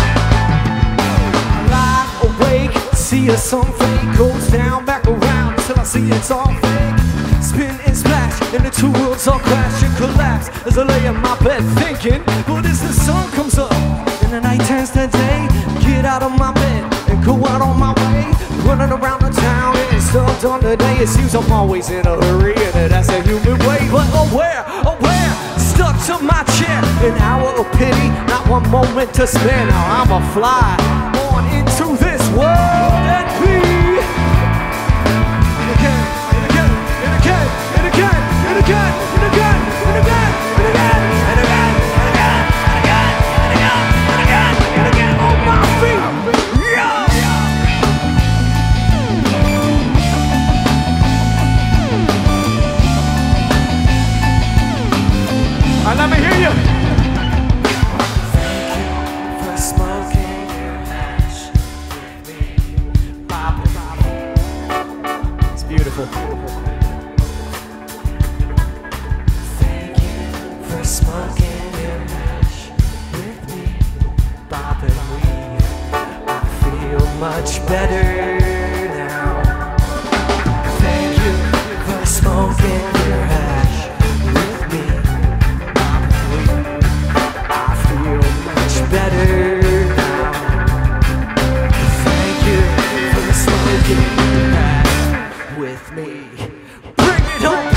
I lie awake, see us some fake goes down, back around to I see it's all fake. Spin and splash, and the two worlds all crash and collapse as I lay in my bed thinking, but as the sun comes up and the night turns to day, get out of my bed and go out on my way, running around the town and stuff on the day. It seems I'm always in a hurry, and that's a human way. But aware, stuck to my chair, an hour of pity, not one moment to spare. Now I'ma fly on into this world and be. Let me hear you. Thank you for smoking your hash with me, Bobby. It's beautiful. Thank you for smoking your hash with me, Bobby. I feel much better now. Thank you for smoking your hash. Better now. Thank you for smoking that with me. Bring it home.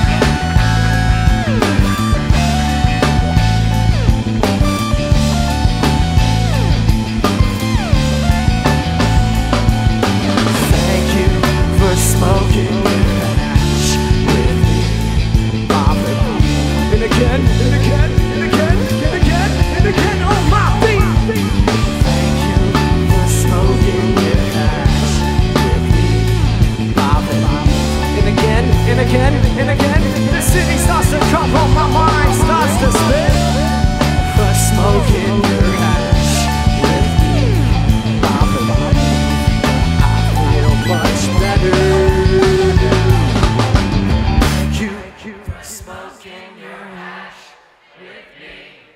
Thank you for smoking hash with me, Bobby. And again, and again, and again, and again, and again on my feet. Thank you for smoking your hash with me, Bobby. And again, and again, and again, the city starts to crumble, my mind starts to spin. For smoking your hash with me, Bobby. I feel much better now. Thank you for smoking your hash with me.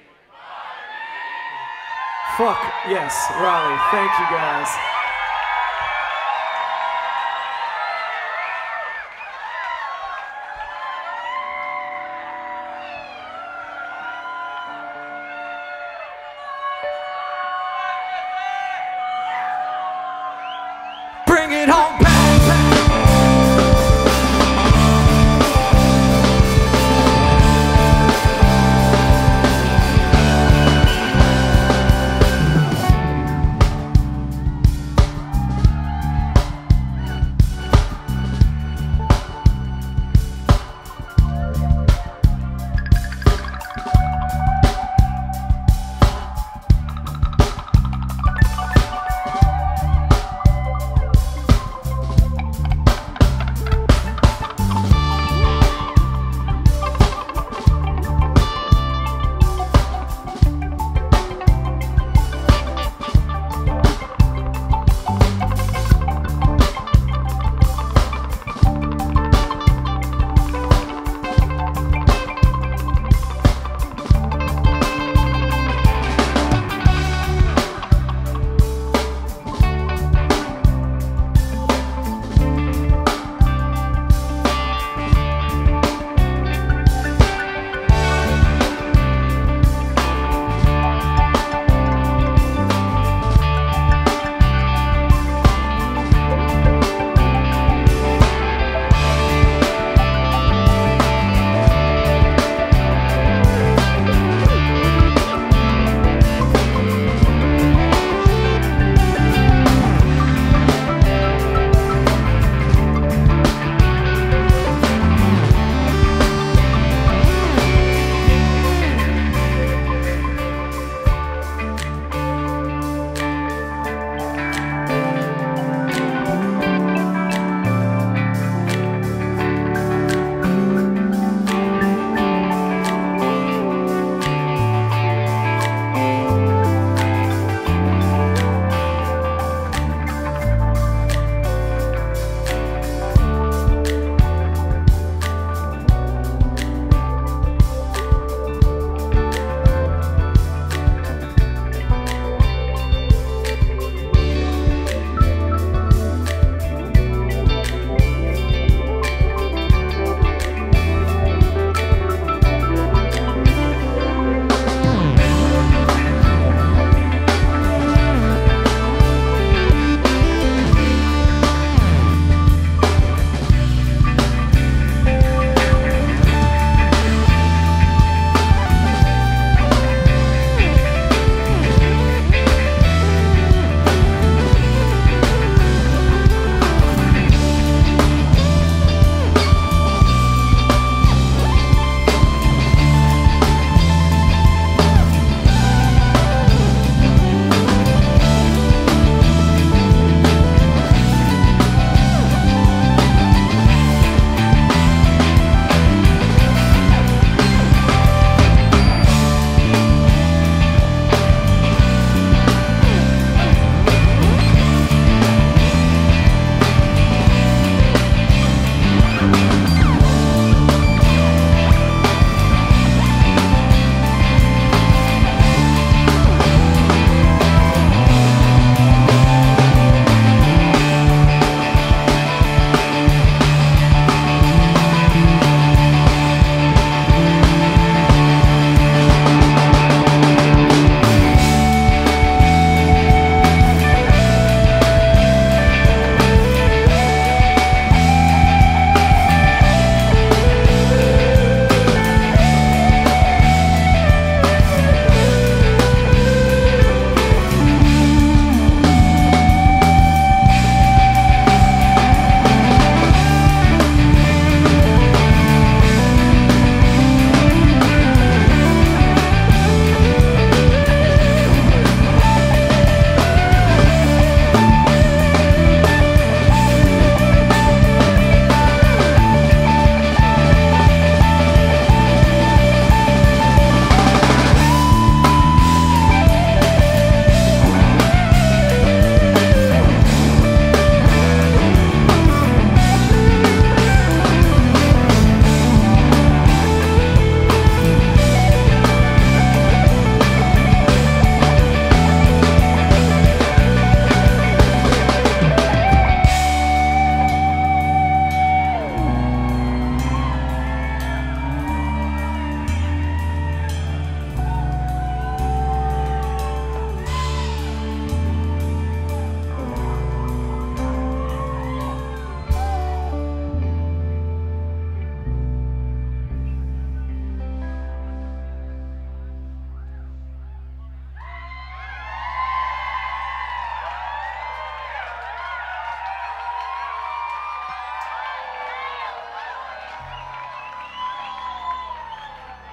Fuck yes, Raleigh. Thank you guys. Bring it home back.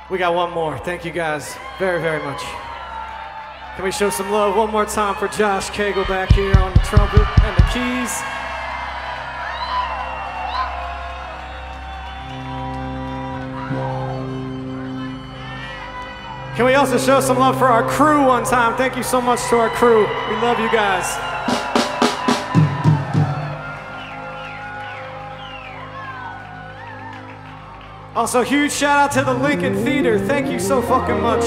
We got one more. Thank you guys very, very much. Can we show some love one more time for Josh Cagle back here on the trumpet and the keys? Can we also show some love for our crew one time? Thank you so much to our crew. We love you guys. Also, huge shout out to the Lincoln Theater. Thank you so fucking much.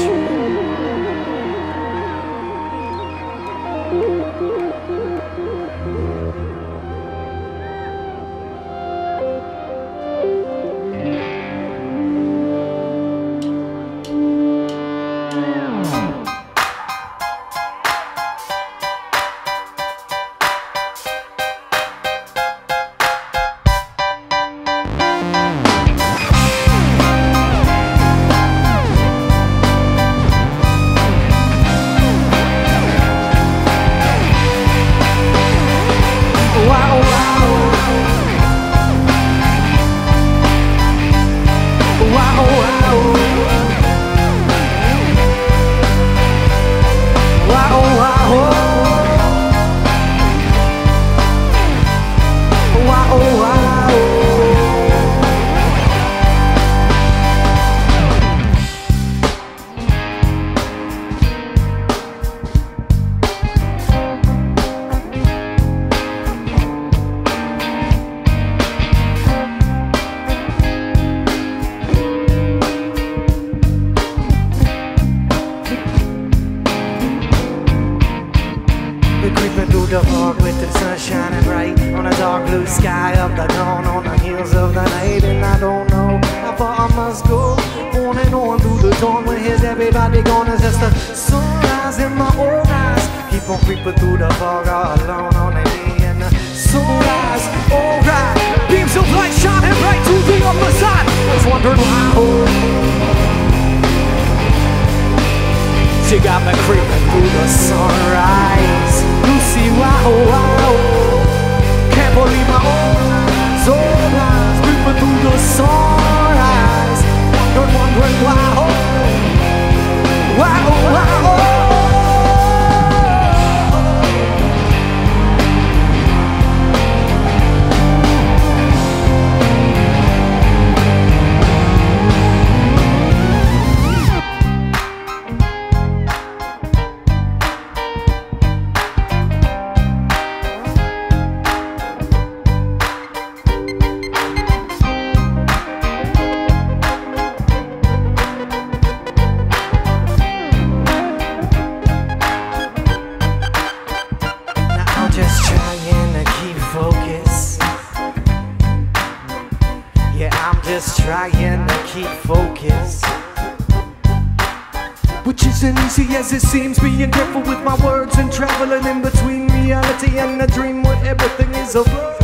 As it seems, being careful with my words and traveling in between reality and a dream where everything is a blur.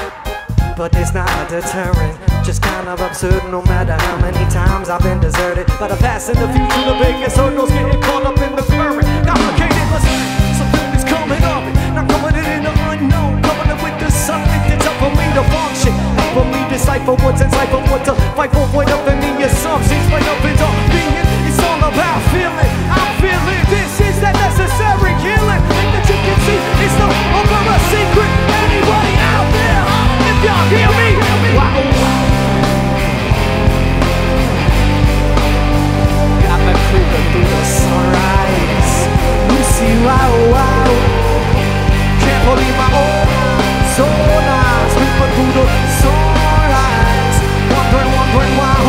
But it's not a deterrent, just kind of absurd. No matter how many times I've been deserted by the past and the future, the biggest hurdles getting caught up in the current. Complicated, listen, something is coming up, not coming in the unknown, coming up with the sun. It's up for me to function, up for me to decipher what's inside, but what to fight for, point up in the assumptions, fight up in all being. It's all about feeling. I'm feeling this is that necessary healing. And that you can see it's no over a secret. Anybody out there? If y'all hear me, wow. Got me creeping through the sunrise. You see, wow, wow. Can't believe my own so nice. Creeping through the sunrise. Wondering why.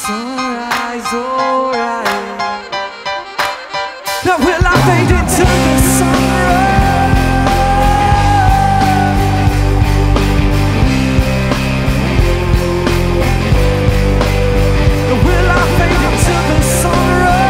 sunrise, alright. Now will I fade into the sunrise? Will I fade into the sunrise?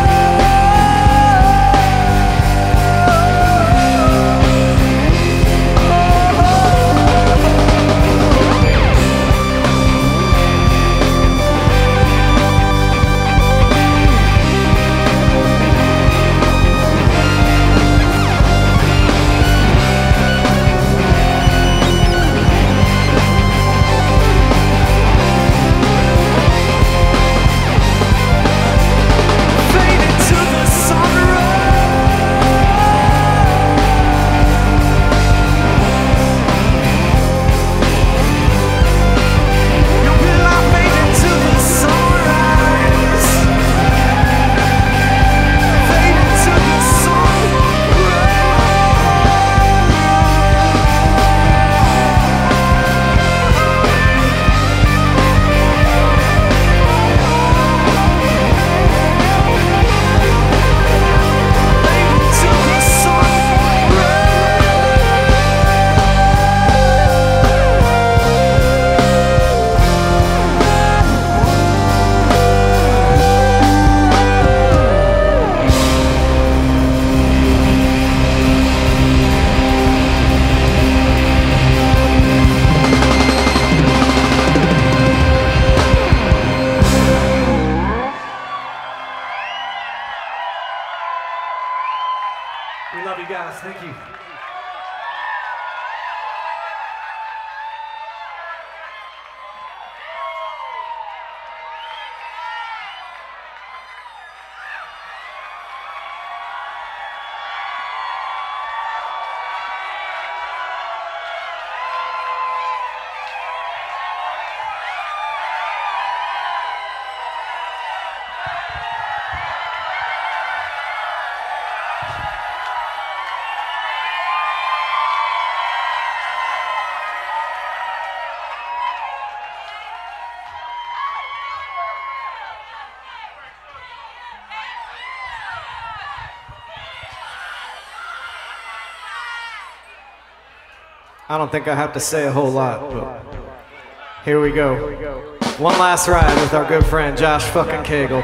I don't think I have to say a whole lot, but here we go. One last ride with our good friend Josh fucking Cagle.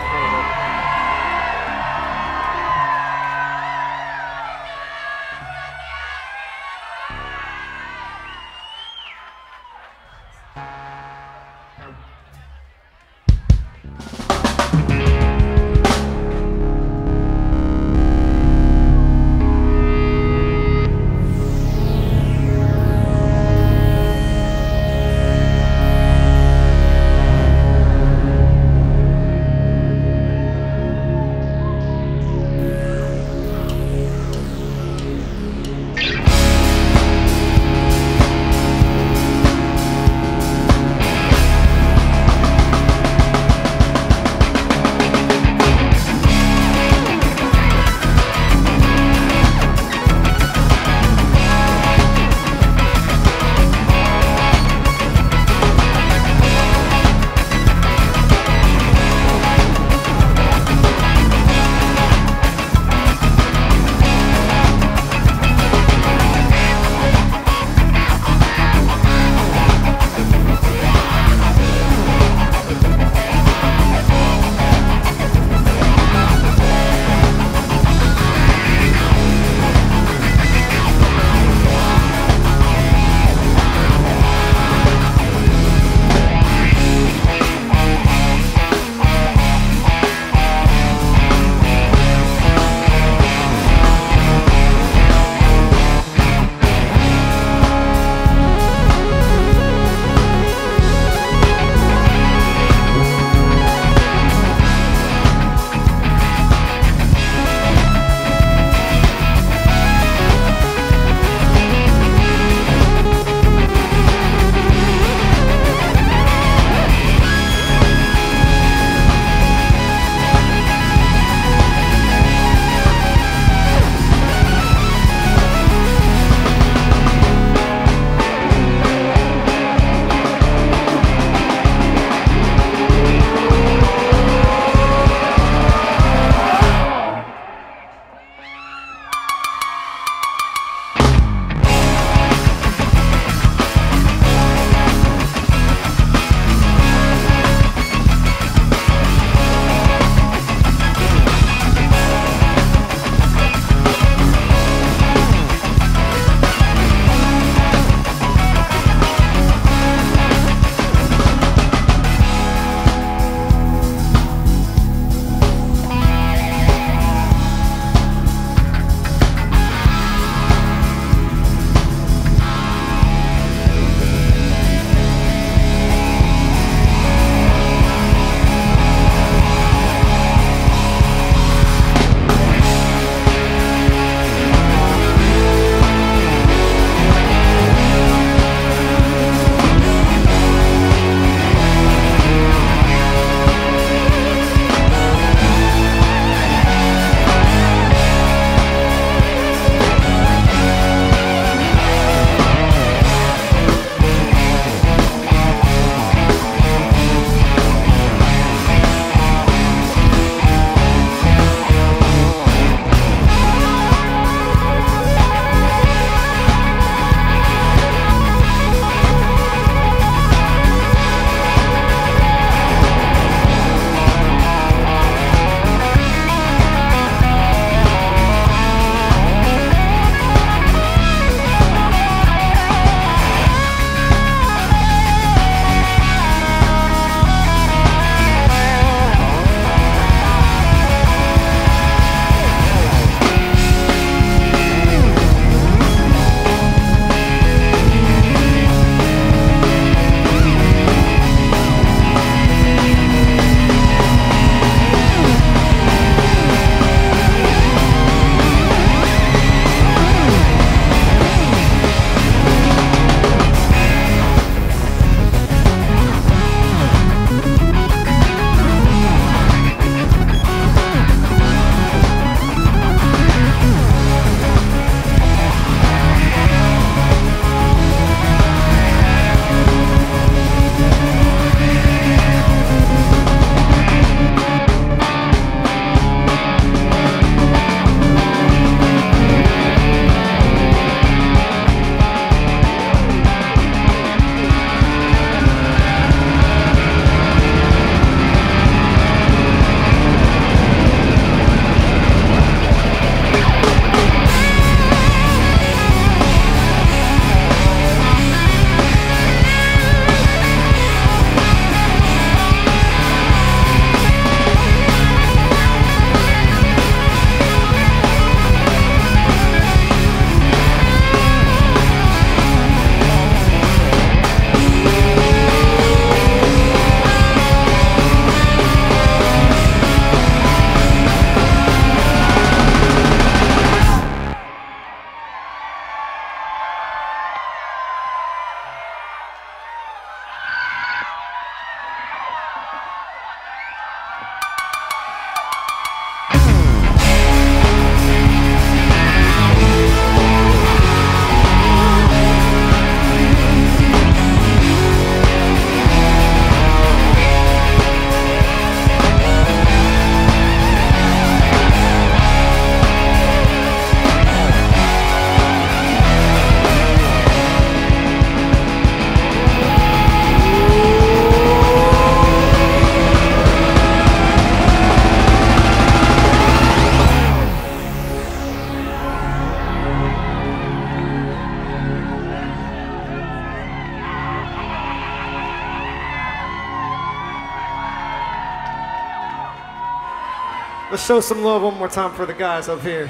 Let's show some love one more time for the guys up here.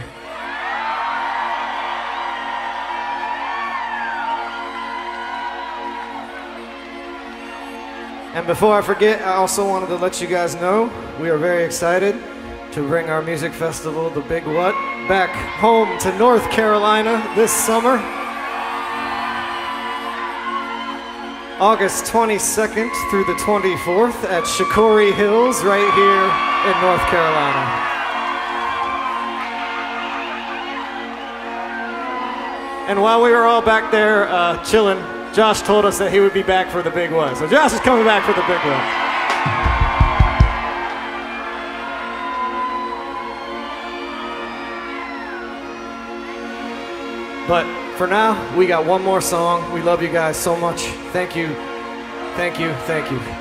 And before I forget, I also wanted to let you guys know we are very excited to bring our music festival, The Big What, back home to North Carolina this summer. August 22nd through the 24th at Shikori Hills right here in North Carolina. And while we were all back there chilling, Josh told us that he would be back for the Big What. So Josh is coming back for the Big What. But for now, we got one more song. We love you guys so much. Thank you, thank you, thank you.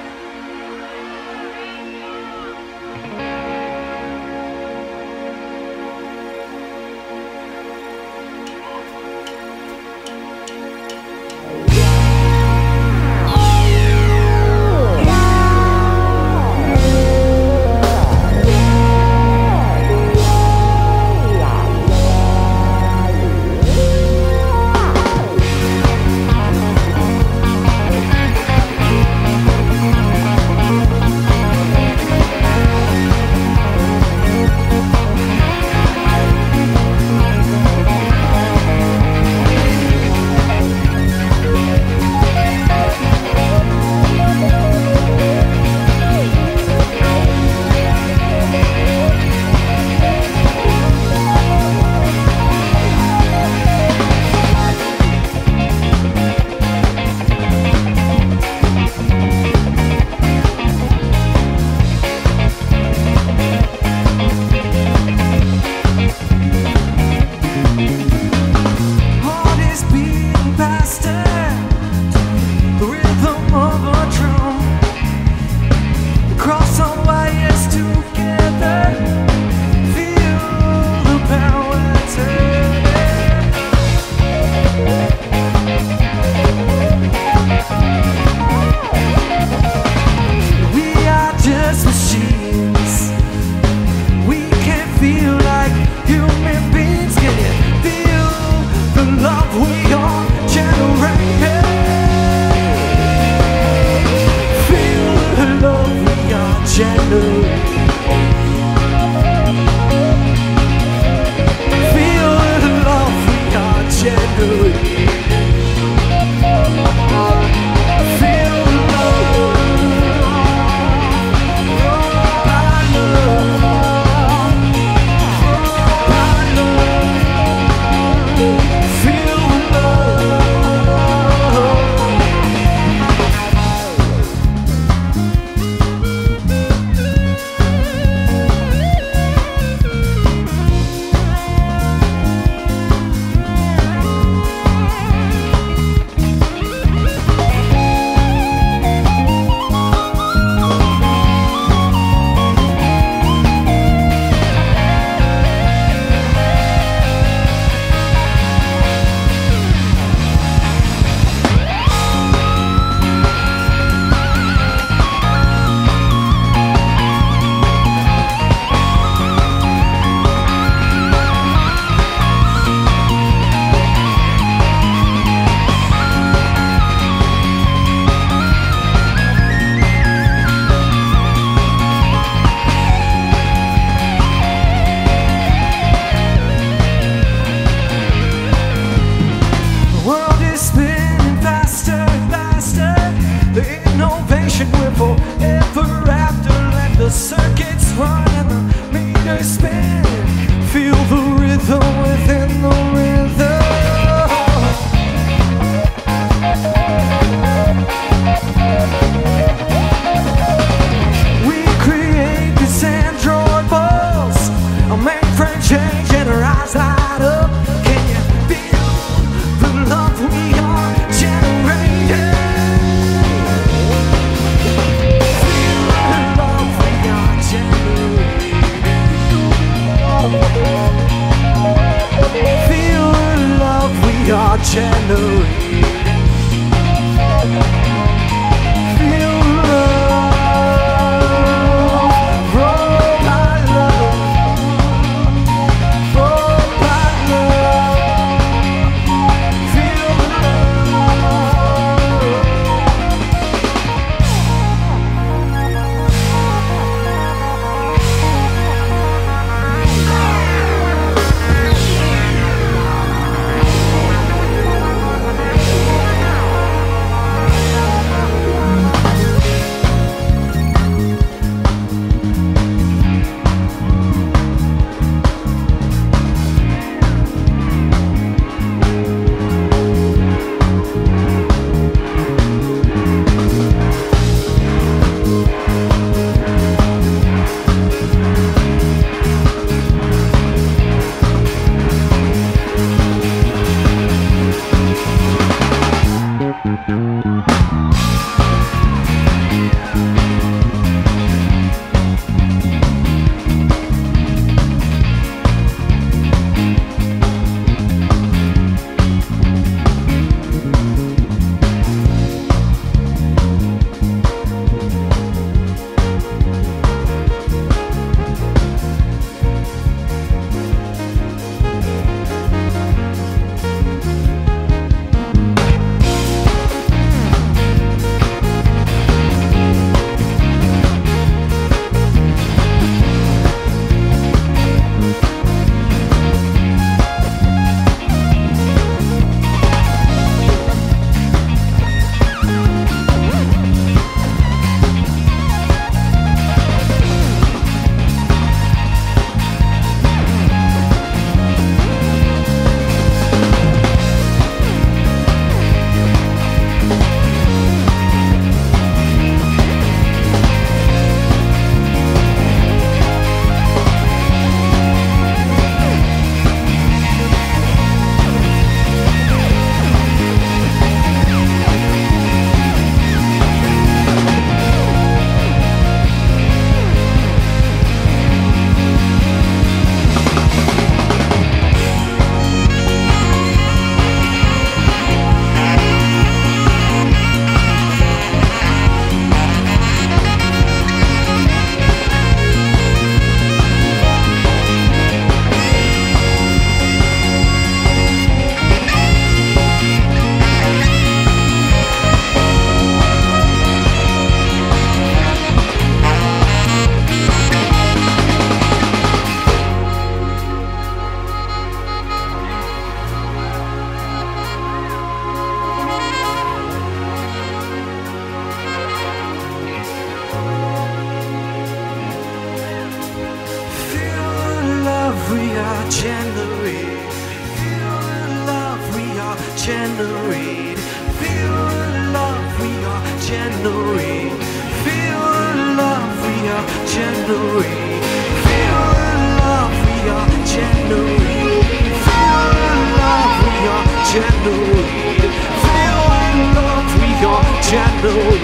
generate. Feel the love we are generate. Feel the love we are generate. Feel the love we are generate. Feel the love we are generate. Feel the love we are generate. Feel the love we are generate.